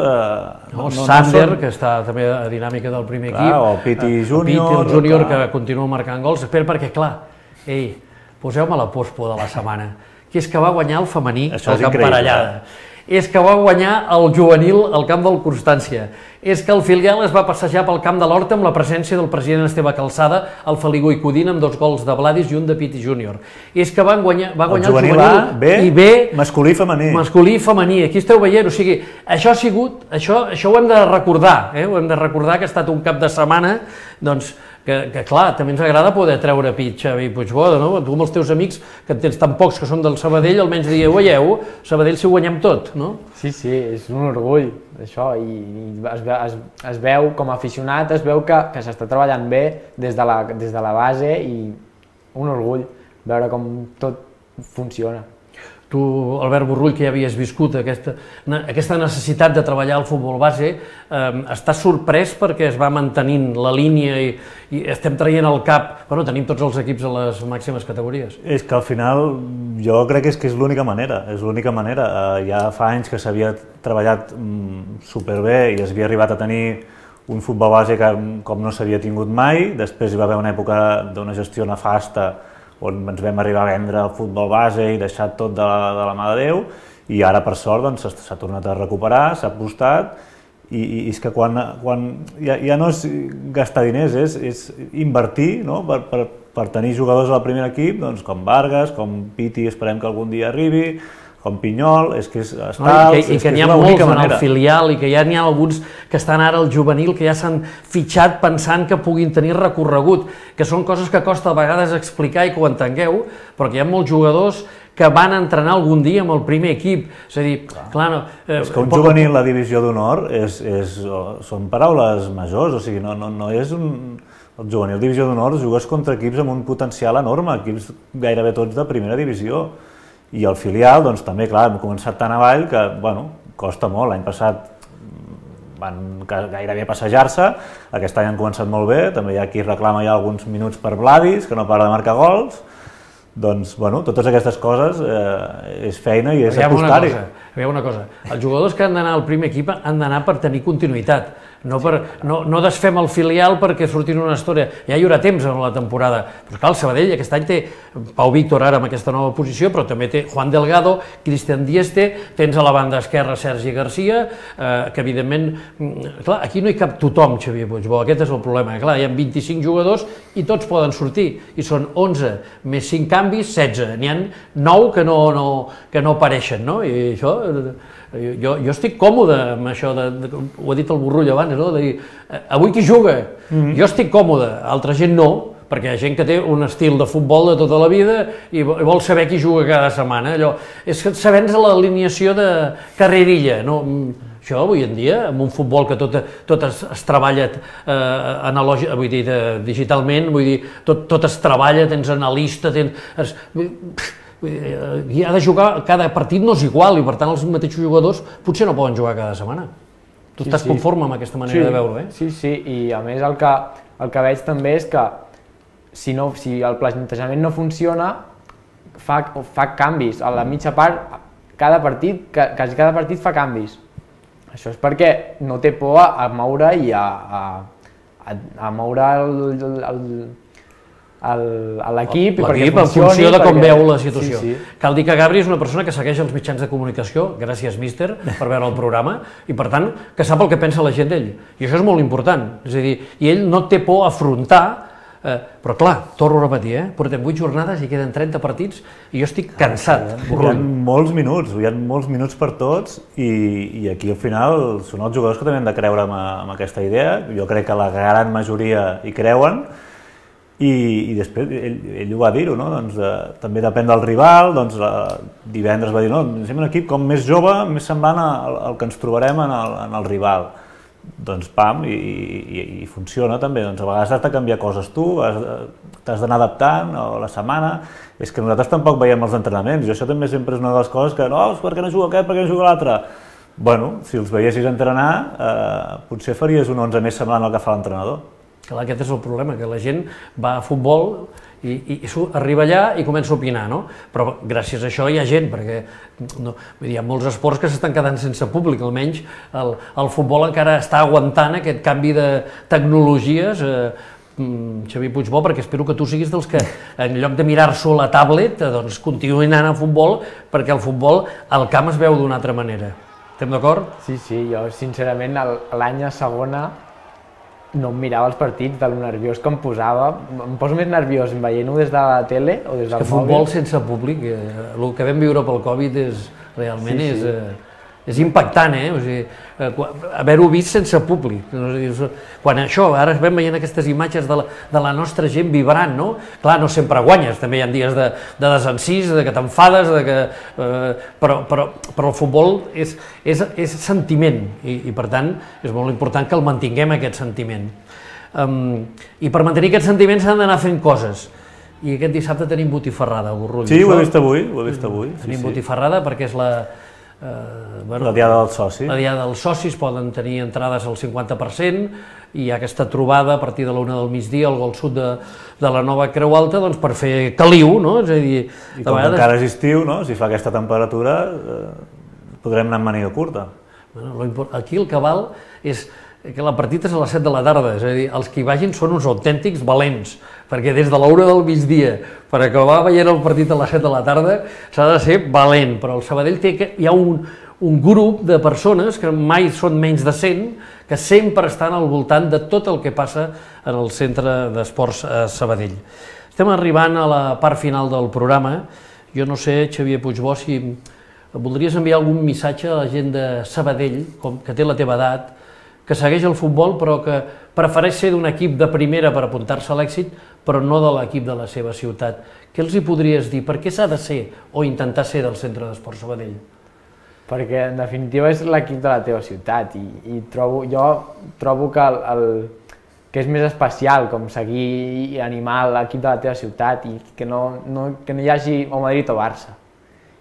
Sander, que està també a dinàmica del primer equip. O Piti Júnior. Piti, el júnior, que continua marcant gols. Espera, perquè, clar, ei, poseu-me la pospo de la setmana, que és que va guanyar el femení al Camp Parellada. És que va guanyar el juvenil al camp del Constància. És que el filial es va passejar pel camp de l'Horta amb la presència del president Esteve Calçada, el Feligo i Codina, amb dos gols de Vladis i un de Piti Júnior. És que va guanyar el juvenil A, B, masculí i femení. Masculí i femení. Aquí esteu veient, o sigui, això ha sigut, això ho hem de recordar, ho hem de recordar que ha estat un cap de setmana, doncs, que clar, també ens agrada poder treure pit Xavi Puigbo, no? Tu amb els teus amics, que en tens tan pocs que són del Sabadell, almenys dieu, veieu, Sabadell si ho guanyem tot, no? Sí, sí, és un orgull, això, i es veu, com a aficionat, es veu que s'està treballant bé des de la base i un orgull veure com tot funciona. Tu, Albert Borrull, que ja havies viscut aquesta necessitat de treballar al futbol base, estàs sorprès perquè es va mantenint la línia i estem traient al cap, bueno, tenim tots els equips a les màximes categories. És que al final jo crec que és l'única manera, és l'única manera. Ja fa anys que s'havia treballat superbé i s'havia arribat a tenir un futbol base com no s'havia tingut mai, després hi va haver una època d'una gestió nefasta on ens vam arribar a vendre el futbol base i deixar tot de la mà de Déu, i ara, per sort, s'ha tornat a recuperar, s'ha apostat, i és que quan ja no és gastar diners, és invertir per tenir jugadors al primer equip, com Vargas, com Piti, esperem que algun dia arribi, com Pinyol, és que és tal... I que n'hi ha molts en el filial i que ja n'hi ha alguns que estan ara al juvenil que ja s'han fitxat pensant que puguin tenir recorregut, que són coses que costa a vegades explicar i que ho entengueu, però que hi ha molts jugadors que van entrenar algun dia amb el primer equip. És a dir, clar... És que un juvenil a la divisió d'honor són paraules majors, o sigui, no és un... El juvenil divisió d'honor jugues contra equips amb un potencial enorme, equips gairebé tots de primera divisió. I el filial, doncs també, clar, hem començat tan avall que, bueno, costa molt. L'any passat van gairebé passejar-se, aquest any han començat molt bé, també hi ha qui reclama ja alguns minuts per Vladis, que no para de marcar gols. Doncs, bueno, totes aquestes coses eh, és feina i és apostar-hi. Hi ha una cosa, els jugadors que han d'anar al primer equip han d'anar per tenir continuïtat, no, per, no, no desfem el filial perquè surtin una història. Ja hi haurà temps en la temporada. Però clar, el Sabadell aquest any té Pau Víctor ara amb aquesta nova posició, però també té Juan Delgado, Cristian Dieste, tens a la banda esquerra Sergi Garcia, eh, que evidentment, clar, aquí no hi cap tothom, Xavier Puigbó, aquest és el problema. Clar, hi ha vint-i-cinc jugadors i tots poden sortir, i són onze més cinc canvis, setze. N'hi ha nou que no, no, que no apareixen, no? I això... Jo, jo estic còmode amb això, de, de, ho ha dit el Burrull abans, no? De dir, avui qui juga? Mm-hmm. Jo estic còmode, altra gent no, perquè hi ha gent que té un estil de futbol de tota la vida i vol saber qui juga cada setmana. Allò, és que sabents l'alineació de carrerilla, no? Això avui en dia, amb un futbol que tot, tot es, es treballa eh, analògic, vull dir, de, digitalment, vull dir, tot, tot es treballa, tens analista, tens... Es, i ha de jugar, cada partit no és igual i per tant els mateixos jugadors potser no poden jugar cada setmana. Tu sí, estàs sí. conforme amb aquesta manera sí, de veure-ho, eh? Sí, sí, i a més el que, el que veig també és que si, no, si el plantejament no funciona, fa, fa canvis. A la mitja part, cada partit, quasi cada partit fa canvis. Això és perquè no té por a moure i a, a, a, a moure el, el, l'equip perquè funcioni. En funció de com veu la situació. Sí, sí. Cal dir que Gabri és una persona que segueix els mitjans de comunicació, gràcies míster, per veure el programa, i per tant que sap el que pensa la gent d'ell. I això és molt important. És a dir, i ell no té por a afrontar, eh, però clar, torno a repetir, eh? Portem vuit jornades i queden trenta partits i jo estic cansat. Hi ha molts minuts, hi ha molts minuts per tots i, i aquí al final són els jugadors que també han de creure amb, amb aquesta idea. Jo crec que la gran majoria hi creuen. I, i després ell, ell ho va dir-ho, no? Doncs, eh, també depèn del rival, doncs, eh, divendres va dir no, som un equip com més jove, més semblant al, al que ens trobarem en el, en el rival. Doncs pam, i, i, i funciona també, doncs a vegades has de canviar coses tu, t'has d'anar adaptant a la setmana, és que nosaltres tampoc veiem els entrenaments, i això també sempre és una de les coses que no, per què no juga aquest, per què no juga l'altre? Bueno, si els veiessis entrenar, eh, potser faries un onze més semblant al que fa l'entrenador. Clar, aquest és el problema, que la gent va a futbol i, i, i arriba allà i comença a opinar, no? Però gràcies a això hi ha gent, perquè no, vull dir, hi ha molts esports que s'estan quedant sense públic, almenys el, el futbol encara està aguantant aquest canvi de tecnologies, eh, Xavier Puigbó, perquè espero que tu siguis dels que en lloc de mirar-s'ho a la tablet, doncs continuïn anant a futbol, perquè el futbol al camp es veu d'una altra manera. Estem d'acord? Sí, sí, jo sincerament l'any a segona no em mirava els partits de lo nerviós que em posava. Em poso més nerviós veient-ho des de la tele o des del mòbil. És que futbol sense públic, eh, el que vam viure pel Covid és, realment sí, sí. és, eh, és impactant, eh? O sigui, eh, haver-ho vist sense públic. Quan això, ara vam veient aquestes imatges de la, de la nostra gent vibrant, no? Clar, no sempre guanyes, també hi ha dies de, de desencís, de que t'enfades, de que, eh, però, però, però el futbol és, és, és sentiment i, i per tant és molt important que el mantinguem aquest sentiment. Um, I per mantenir aquest sentiment s'han d'anar fent coses. I aquest dissabte tenim botifarrada, Burrull. Sí, ho he vist avui, ho he vist avui. Tenim sí, botifarrada perquè és la... Uh, bueno, la diada dels socis. La diada dels socis, poden tenir entrades al cinquanta per cent i hi ha aquesta trobada a partir de la una del migdia al Gol Sud de, de la nova Creu Alta doncs, per fer caliu, no? És a dir, I com vegades... encara és estiu, no? Si fa aquesta temperatura eh, podrem anar amb màniga curta. Bueno, aquí el que val és que la partida és a les set de la tarda, és a dir, els que hi vagin són uns autèntics valents, perquè des de l'una del migdia per acabar veient el partit a les set de la tarda s'ha de ser valent, però el Sabadell té que hi ha un, un grup de persones que mai són menys de cent, que sempre estan al voltant de tot el que passa en el centre d'esports a Sabadell. Estem arribant a la part final del programa. Jo no sé, Xavier Puigbó, si voldries enviar algun missatge a la gent de Sabadell, com, que té la teva edat, que segueix el futbol però que prefereix ser d'un equip de primera per apuntar-se a l'èxit, però no de l'equip de la seva ciutat. Què els hi podries dir? Per què s'ha de ser o intentar ser del Centre d'Esports Sabadell? Perquè en definitiva és l'equip de la teva ciutat i, i trobo, jo trobo que, el, el, que és més especial com seguir i animar l'equip de la teva ciutat i que no, no, que no hi hagi o Madrid o Barça.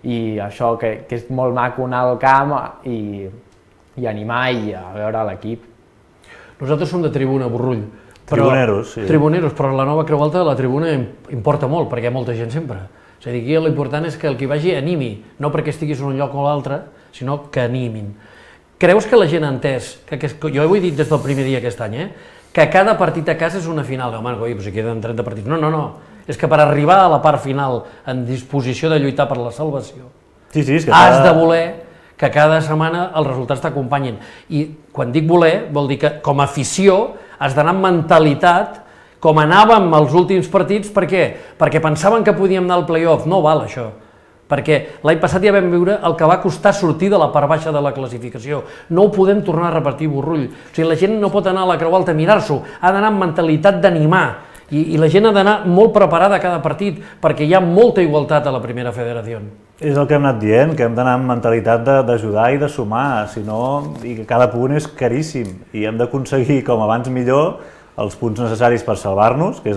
i això, que, que és molt maco anar al camp i, i animar i a veure l'equip. Nosaltres som de tribuna, Borrull. Però, tribuneros, sí. Tribuneros, però la nova Creu Alta de la tribuna importa molt, perquè hi ha molta gent sempre. És a dir, aquí l'important és que el que hi vagi animi, no perquè estiguis en un lloc o l'altre, sinó que animin. Creus que la gent ha entès, que, que, jo ho he dit des del primer dia aquest any, eh, que cada partit a casa és una final? Home, coi, doncs hi queden trenta partits. No, no, no. És que per arribar a la part final en disposició de lluitar per la salvació, sí, sí, és que has cada... de voler que cada setmana els resultats t'acompanyin. I quan dic voler, vol dir que com a afició has d'anar amb mentalitat com anàvem als últims partits. Per què? Perquè pensaven que podíem anar al play-off. No val això. Perquè l'any passat ja vam viure el que va costar sortir de la part baixa de la classificació. No ho podem tornar a repetir, Borrull. O sigui, la gent no pot anar a la Creu Alta a mirar-s'ho, ha d'anar amb mentalitat d'animar. I, I la gent ha d'anar molt preparada a cada partit, perquè hi ha molta igualtat a la primera federació. És el que hem anat dient, que hem d'anar amb mentalitat d'ajudar i de sumar, si no, i que cada punt és caríssim, i hem d'aconseguir com abans millor els punts necessaris per salvar-nos, que és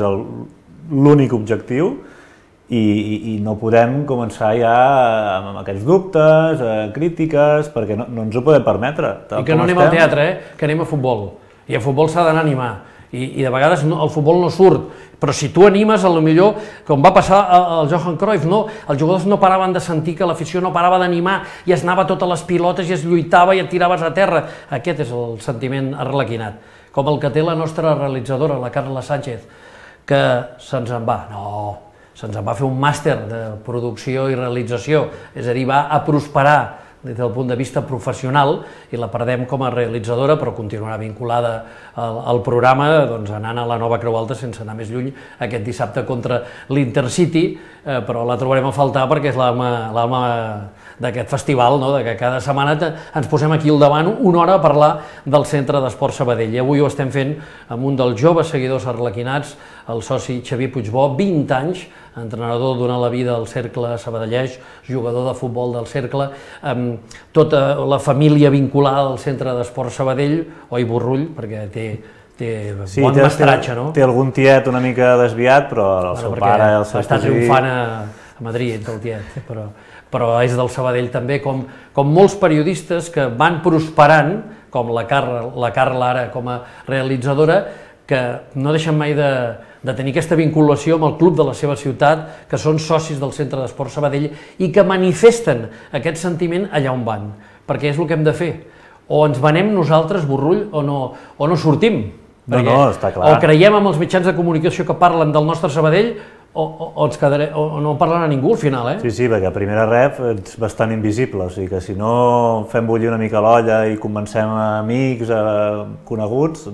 l'únic objectiu, i, i, i no podem començar ja amb aquests dubtes, eh, crítiques, perquè no, no ens ho podem permetre. I que no anem estem... al teatre, eh? Que anem a futbol, i a futbol s'ha d'anar a animar. I, i de vegades no, el futbol no surt, però si tu animes, a lo millor, com va passar al Johan Cruyff, no? Els jugadors no paraven de sentir que l'afició no parava d'animar i es anava a totes les pilotes i es lluitava i et tiraves a terra. Aquest és el sentiment arlequinat, com el que té la nostra realitzadora, la Carla Sánchez, que se'ns en va, no, se'ns en va fer un màster de producció i realització, és a dir, va a prosperar des del punt de vista professional i la perdem com a realitzadora, però continuarà vinculada al, al programa, doncs anant a la nova Creu Alta sense anar més lluny aquest dissabte contra l'Intercity, eh, però la trobarem a faltar perquè és l'alma d'aquest festival, no? De que cada setmana ens posem aquí al davant una hora a parlar del Centre d'Esport Sabadell. I avui ho estem fent amb un dels joves seguidors arlequinats, el soci Xavier Puigbó, vint anys, entrenador d'una la vida al Cercle Sabadellès, jugador de futbol del Cercle, amb tota la família vinculada al Centre d'Esport Sabadell, oi Borrull, perquè té, té sí, bon té, mestratge, té, no? Té algun tiet una mica desviat, però el bueno, seu pare i el seu està triomfant a, a Madrid, el tiet, però, però és del Sabadell també, com, com molts periodistes que van prosperant, com la Carla, la Carla ara com a realitzadora, que no deixen mai de, de tenir aquesta vinculació amb el club de la seva ciutat, que són socis del Centre d'Esport Sabadell i que manifesten aquest sentiment allà on van, perquè és el que hem de fer. O ens venem nosaltres, Borrull, o no, o no sortim. No, no, està clar. O creiem amb els mitjans de comunicació que parlen del nostre Sabadell, o, o, o, ens quedaré, o no parlen a ningú al final, eh? Sí, sí, perquè a primera ref ets bastant invisible, o sigui que si no fem bullir una mica l'olla i convencem a amics, a coneguts,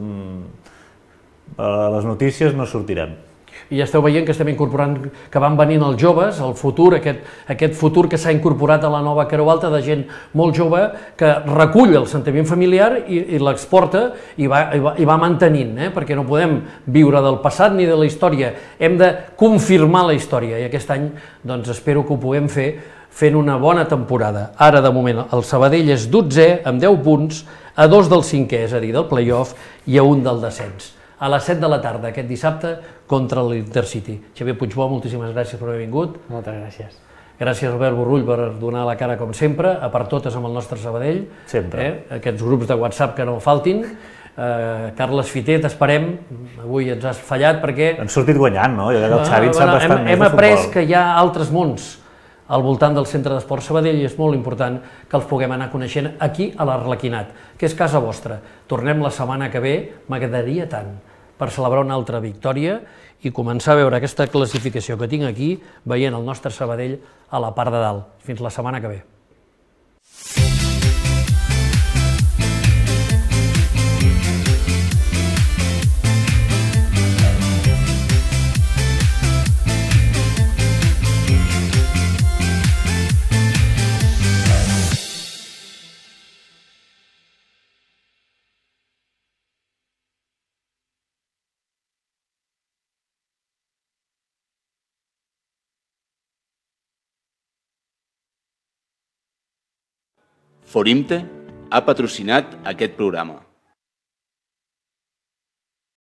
a les notícies no sortirem. I ja esteu veient que estem incorporant, que van venint els joves, el futur, aquest, aquest futur que s'ha incorporat a la nova Creu Alta de gent molt jove que recull el sentiment familiar i, i l'exporta i va, i, va, i va mantenint, eh? Perquè no podem viure del passat ni de la història, hem de confirmar la història i aquest any doncs, espero que ho puguem fer fent una bona temporada. Ara, de moment, el Sabadell és dotzè amb deu punts, a dos del cinquè, és a dir, del play-off, i a un del descens. A les set de la tarda, aquest dissabte, contra l'Intercity. Xavier Puigbó, moltíssimes gràcies per haver vingut. Moltes gràcies. Gràcies, Albert Borrull, per donar la cara, com sempre, a per totes amb el nostre Sabadell. Sempre. Eh? Aquests grups de WhatsApp que no faltin. Eh, Carles Fiter, t'esperem. Avui ens has fallat perquè... Han sortit guanyant, no? Jo crec que el Xavi en sap bastant hem, més hem de futbol. Hem après que hi ha altres mons al voltant del Centre d'Esport Sabadell i és molt important que els puguem anar coneixent aquí a l'Arlequinat, que és casa vostra. Tornem la setmana que ve, m'agradaria tant, per celebrar una altra victòria i començar a veure aquesta classificació que tinc aquí, veient el nostre Sabadell a la part de dalt. Fins la setmana que ve. Forimte ha patrocinat aquest programa.